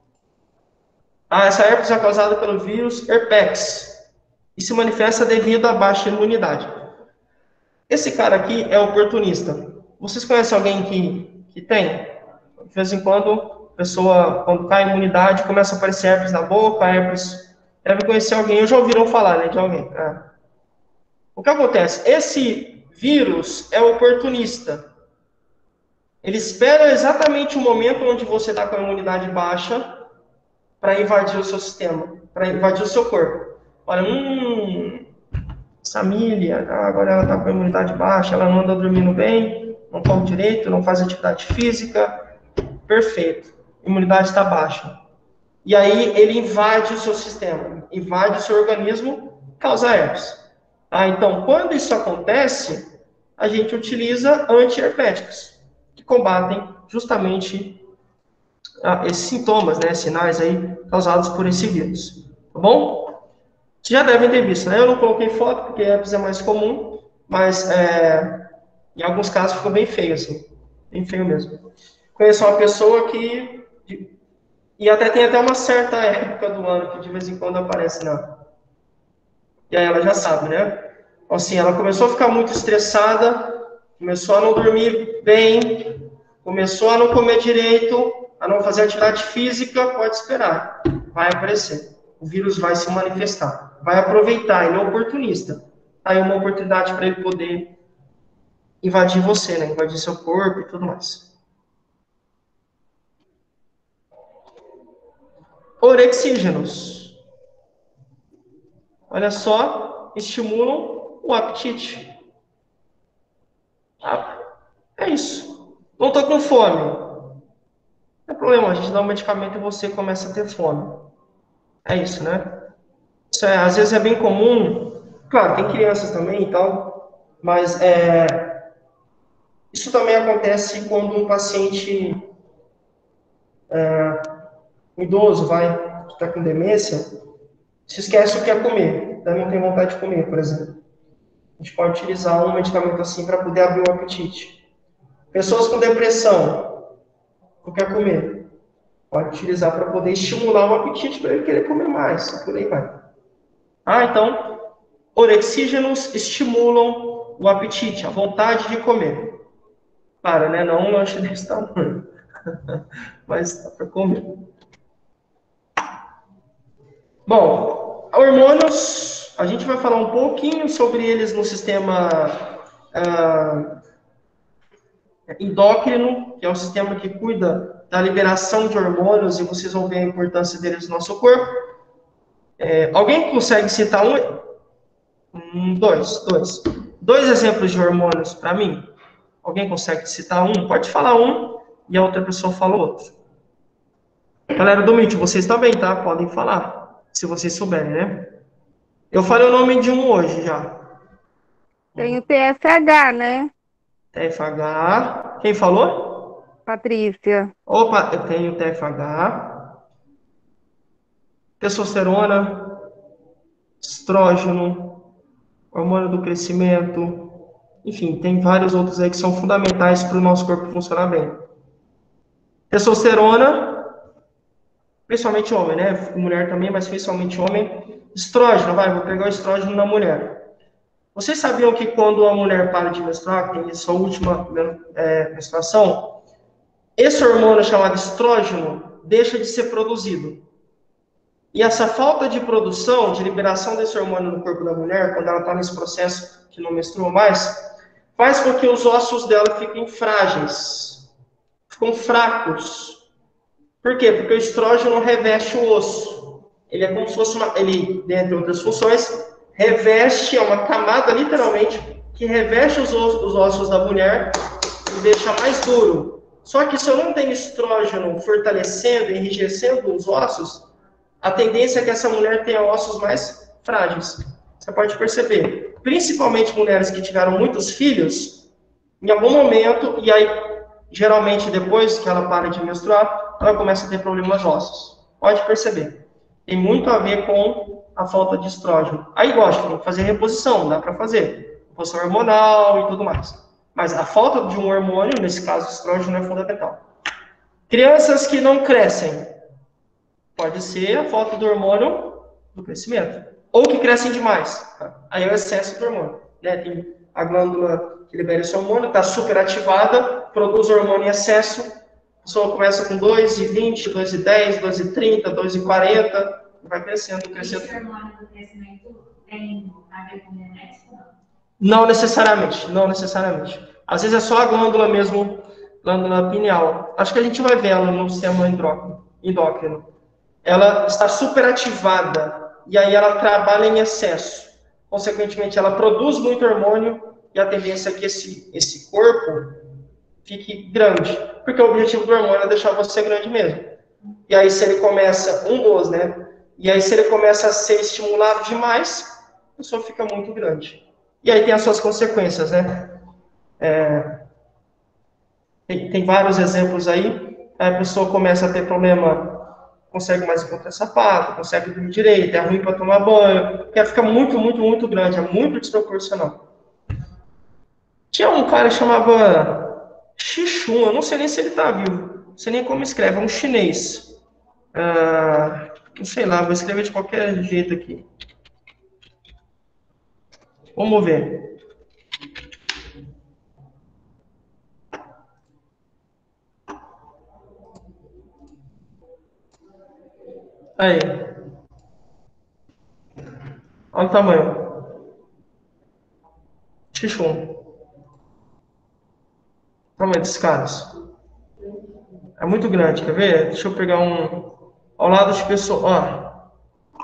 Essa herpes é causada pelo vírus herpes e se manifesta devido à baixa imunidade. Esse cara aqui é oportunista. Vocês conhecem alguém que tem? De vez em quando, a pessoa, quando cai a imunidade, começa a aparecer herpes na boca, herpes Deve conhecer alguém, ou já ouviram falar, né, de alguém. O que acontece? Esse vírus é oportunista. Ele espera exatamente o momento onde você está com a imunidade baixa para invadir o seu sistema, para invadir o seu corpo. Olha, essa Milha, agora ela está com a imunidade baixa, ela não anda dormindo bem, não come direito, não faz atividade física. Perfeito. A imunidade está baixa. E aí ele invade o seu sistema, invade o seu organismo, causa herpes. Então, quando isso acontece, a gente utiliza antiherpéticos, que combatem justamente esses sintomas, né, sinais aí causados por esse vírus. Tá bom? Vocês já devem ter visto, né? Eu não coloquei foto, porque herpes é mais comum, mas em alguns casos ficou bem feio, assim. Bem feio mesmo. Conheço uma pessoa que... E até tem até uma certa época do ano que de vez em quando aparece na... E aí ela já sabe, né? Então, assim, ela começou a ficar muito estressada, começou a não dormir bem, começou a não comer direito, a não fazer atividade física, pode esperar. Vai aparecer. O vírus vai se manifestar. Vai aproveitar, ele é oportunista. Aí uma oportunidade para ele poder invadir você, né? Invadir seu corpo e tudo mais. Orexígenos. Olha só, estimulam o apetite. É isso. Não estou com fome. Não é problema, a gente dá um medicamento e você começa a ter fome. É isso, né? Isso às vezes é bem comum. Claro, tem crianças também e tal, mas isso também acontece quando um paciente um idoso que está com demência, se esquece o que é comer, daí não tem vontade de comer, por exemplo. A gente pode utilizar um medicamento assim para poder abrir o apetite. Pessoas com depressão, não quer comer, pode utilizar para poder estimular o apetite para ele querer comer mais, por aí vai. Então, orexígenos estimulam o apetite, a vontade de comer. Para, né? Não um lanche desse tamanho, mas dá para comer. Bom, hormônios, a gente vai falar um pouquinho sobre eles no sistema endócrino, que é o sistema que cuida da liberação de hormônios, e vocês vão ver a importância deles no nosso corpo. Alguém consegue citar dois exemplos de hormônios para mim? Alguém consegue citar um? Pode falar um e a outra pessoa fala outro. Galera do Meet, vocês também, tá? Podem falar, se vocês souberem, né? Eu falei o nome de um hoje já. Tem o TSH, né? TFH. Quem falou? Patrícia. Opa, eu tenho TFH. Testosterona. Estrógeno. Hormônio do crescimento. Enfim, tem vários outros aí que são fundamentais para o nosso corpo funcionar bem. Testosterona, principalmente homem, né? Mulher também, mas principalmente homem. Estrógeno, vou pegar o estrógeno na mulher. Vocês sabiam que quando a mulher para de menstruar, tem sua última menstruação, esse hormônio chamado estrógeno deixa de ser produzido. E essa falta de produção, de liberação desse hormônio no corpo da mulher, quando ela está nesse processo que não menstrua mais, faz com que os ossos dela fiquem frágeis, ficam fracos. Por quê? Porque o estrógeno reveste o osso. Ele é como se fosse ele, dentre outras funções, reveste, é uma camada, literalmente, que reveste os ossos da mulher e deixa mais duro. Só que se eu não tenho estrógeno fortalecendo, enrijecendo os ossos, a tendência é que essa mulher tenha ossos mais frágeis. Você pode perceber, principalmente mulheres que tiveram muitos filhos, em algum momento, e aí, geralmente, depois que ela para de menstruar, ela começa a ter problemas ósseos. Pode perceber. Tem muito a ver com a falta de estrógeno. Aí, lógico, tem que fazer reposição, dá para fazer. Reposição hormonal e tudo mais. Mas a falta de um hormônio, nesse caso, o estrógeno é fundamental. Crianças que não crescem. Pode ser a falta do hormônio do crescimento. Ou que crescem demais. Aí é o excesso do hormônio. Né? Tem a glândula que libera esse hormônio, está superativada, produz hormônio em excesso. A pessoa começa com 2,20, 2,10, 2,30, 2,40. vai crescendo, crescendo. Esse hormônio do crescimento tem a ver com genética? Não necessariamente, não necessariamente. Às vezes é só a glândula mesmo, glândula pineal. Acho que a gente vai ver ela no sistema endócrino. Ela está superativada, e aí ela trabalha em excesso. Consequentemente, ela produz muito hormônio, e a tendência é que esse corpo fique grande. Porque o objetivo do hormônio é deixar você grande mesmo. E aí, se ele começa, né? E aí, se ele começa a ser estimulado demais, a pessoa fica muito grande. E aí tem as suas consequências, né? Tem vários exemplos aí. A pessoa começa a ter problema, consegue mais encontrar sapato, consegue dormir direito, é ruim para tomar banho, porque fica muito, muito, muito grande, é muito desproporcional. Tinha um cara que chamava Xixun, eu não sei nem se ele está vivo, não sei nem como escreve, é um chinês. Não sei lá, vou escrever de qualquer jeito aqui. Vamos ver. Aí. Olha o tamanho. Xixum. O tamanho desses caras. É muito grande, quer ver? Deixa eu pegar um... Ao lado de pessoa... Ó.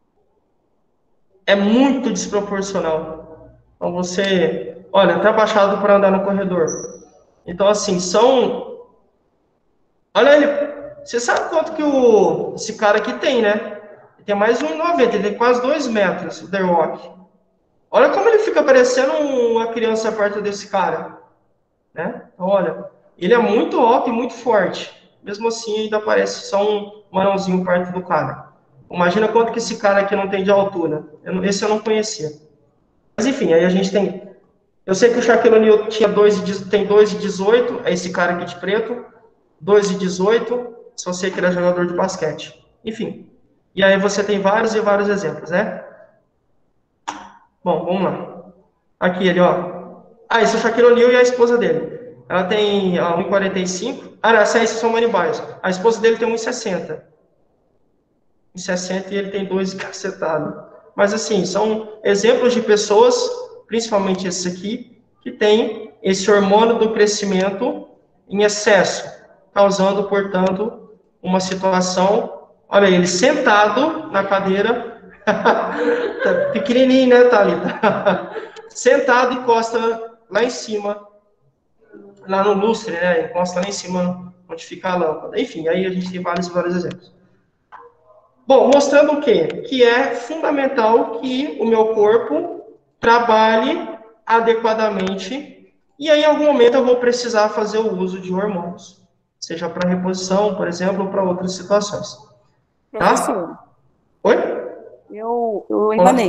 É muito desproporcional. Então você... Olha, até abaixado para andar no corredor. Então, assim, são... Olha ele... Você sabe quanto que esse cara aqui tem, né? Ele tem mais 1,90, ele tem quase 2 metros, o The Rock. Olha como ele fica parecendo uma criança perto desse cara. Né? Então, olha, ele é muito alto e muito forte. Mesmo assim, ainda parece só um anãozinho perto do cara. Imagina quanto que esse cara aqui não tem de altura. Esse eu não conhecia. Mas, enfim, aí a gente tem... Eu sei que o Shaquille O'Neal tem 2,18, é esse cara aqui de preto. 2,18, só sei que ele é jogador de basquete. Enfim. E aí você tem vários e vários exemplos, né? Bom, vamos lá. Aqui ele, ó. Esse é o Shaquille O'Neal e a esposa dele. Ela tem 1,45. Esses são manibais. A esposa dele tem 1,60. 1,60 e ele tem 2 cacetado. Mas, assim, são exemplos de pessoas, principalmente esse aqui, que tem esse hormônio do crescimento em excesso, causando, portanto, uma situação... Olha ele sentado na cadeira, pequenininho, né, Thalita? Sentado, encosta lá em cima, lá no lustre, né? Encosta lá em cima onde fica a lâmpada. Enfim, aí a gente tem vários exemplos. Bom, mostrando o quê? Que é fundamental que o meu corpo trabalhe adequadamente e aí, em algum momento, eu vou precisar fazer o uso de hormônios, seja para reposição, por exemplo, ou para outras situações. Professor. Tá? Oi? Eu enganei.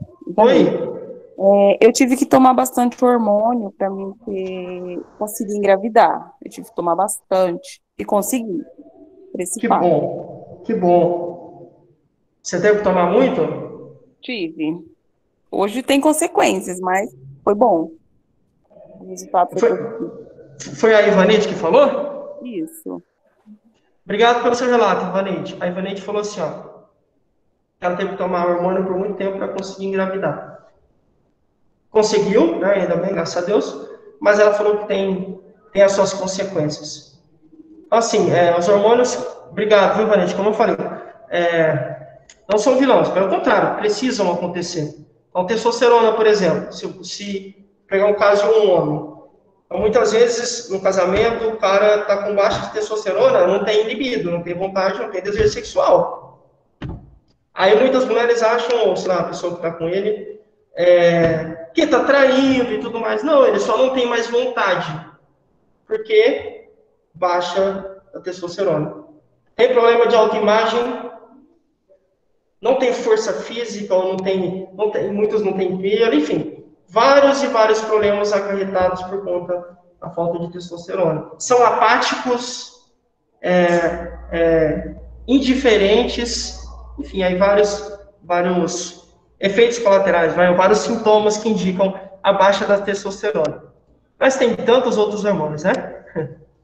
Oi? Eu tive que tomar bastante hormônio para mim conseguir engravidar. Eu tive que tomar bastante e consegui. Que bom, que bom. Você teve que tomar muito? Tive. Hoje tem consequências, mas foi bom. O resultado foi a Ivanete que falou? Isso. Obrigado pelo seu relato, Ivanete. A Ivanete falou assim, ó. Ela teve que tomar hormônio por muito tempo para conseguir engravidar. Conseguiu, né, ainda bem, graças a Deus, mas ela falou que tem as suas consequências. Assim, os hormônios, obrigado, viu, Vanessa? Como eu falei, não são vilões, pelo contrário, precisam acontecer. Então, testosterona, por exemplo, se pegar um caso de um homem, então, muitas vezes, no casamento, o cara está com baixa de testosterona, não tem libido, não tem vontade, não tem desejo sexual. Aí muitas mulheres acham, ou sei lá, a pessoa que está com ele, que está traindo e tudo mais. Não, ele só não tem mais vontade, porque baixa a testosterona. Tem problema de autoimagem, não tem força física, ou muitos não têm pelo, enfim. Vários e vários problemas acarretados por conta da falta de testosterona. São apáticos, indiferentes, enfim, aí vários efeitos colaterais, vários sintomas que indicam a baixa da testosterona. Mas tem tantos outros hormônios, né?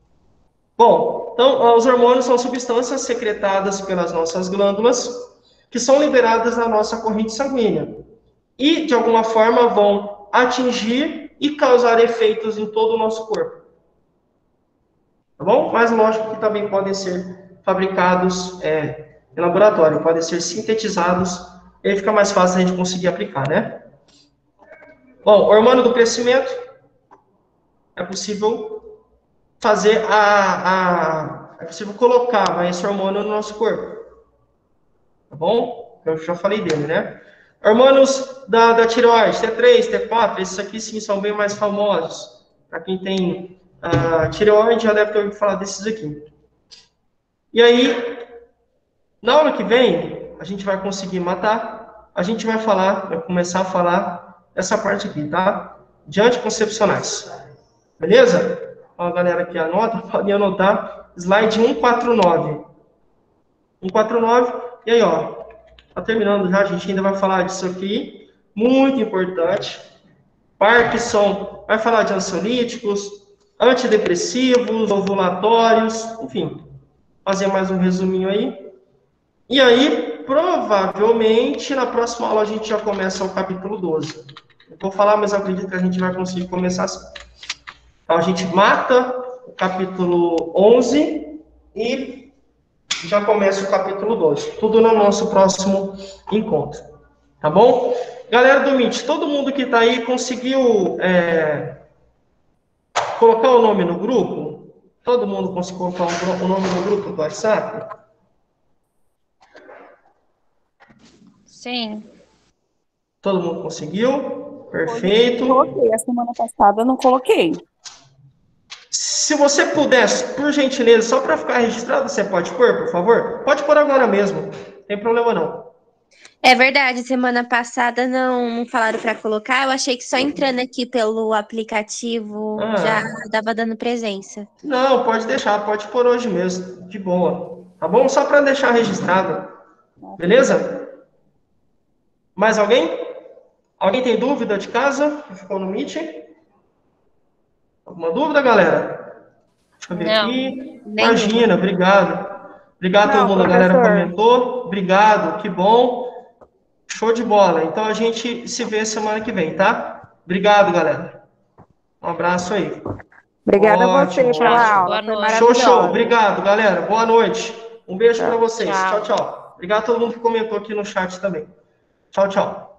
Bom, então, os hormônios são substâncias secretadas pelas nossas glândulas que são liberadas na nossa corrente sanguínea. E, de alguma forma, vão atingir e causar efeitos em todo o nosso corpo. Tá bom? Mas, lógico que também podem ser fabricados em laboratório, podem ser sintetizados, e aí fica mais fácil a gente conseguir aplicar, né? Bom, hormônio do crescimento, é possível fazer é possível colocar esse hormônio no nosso corpo. Tá bom? Eu já falei dele, né? Hormônios da tireoide, T3, T4, esses aqui sim são bem mais famosos. Para quem tem tireoide já deve ter ouvido falar desses aqui. E aí, na aula que vem, a gente vai conseguir matar, a gente vai começar a falar essa parte aqui, tá? De anticoncepcionais. Beleza? Ó, a galera que anota, pode anotar, slide 149. 149, e aí, ó, tá terminando já, a gente ainda vai falar disso aqui, muito importante. Parkinson, vai falar de ansiolíticos, antidepressivos, ovulatórios, enfim, fazer mais um resuminho aí. E aí, provavelmente, na próxima aula a gente já começa o capítulo 12. Eu vou falar, mas eu acredito que a gente vai conseguir começar assim. Então, a gente mata o capítulo 11 e já começa o capítulo 12. Tudo no nosso próximo encontro. Tá bom? Galera do Meet, todo mundo que está aí conseguiu colocar o nome no grupo? Todo mundo conseguiu colocar o nome no grupo do WhatsApp? Sim. Todo mundo conseguiu? Perfeito. Eu coloquei, a semana passada eu não coloquei. Se você pudesse, por gentileza, só para ficar registrado, você pode pôr, por favor? Pode pôr agora mesmo, não tem problema não. É verdade, semana passada não falaram para colocar. Eu achei que só entrando aqui pelo aplicativo já dava dando presença. Não, pode deixar, pode pôr hoje mesmo, de boa. Tá bom? Só para deixar registrado. Beleza? Mais alguém? Alguém tem dúvida de casa que ficou no Meet? Alguma dúvida, galera? Deixa eu ver aqui. Imagina, obrigado. Obrigado a todo mundo, a galera comentou. Obrigado, que bom. Show de bola. Então a gente se vê semana que vem, tá? Obrigado, galera. Um abraço aí. Obrigada a você pela aula. Foi maravilhosa. Show. Obrigado, galera. Boa noite. Um beijo para vocês. Tchau, tchau. Obrigado a todo mundo que comentou aqui no chat também. Tchau, tchau.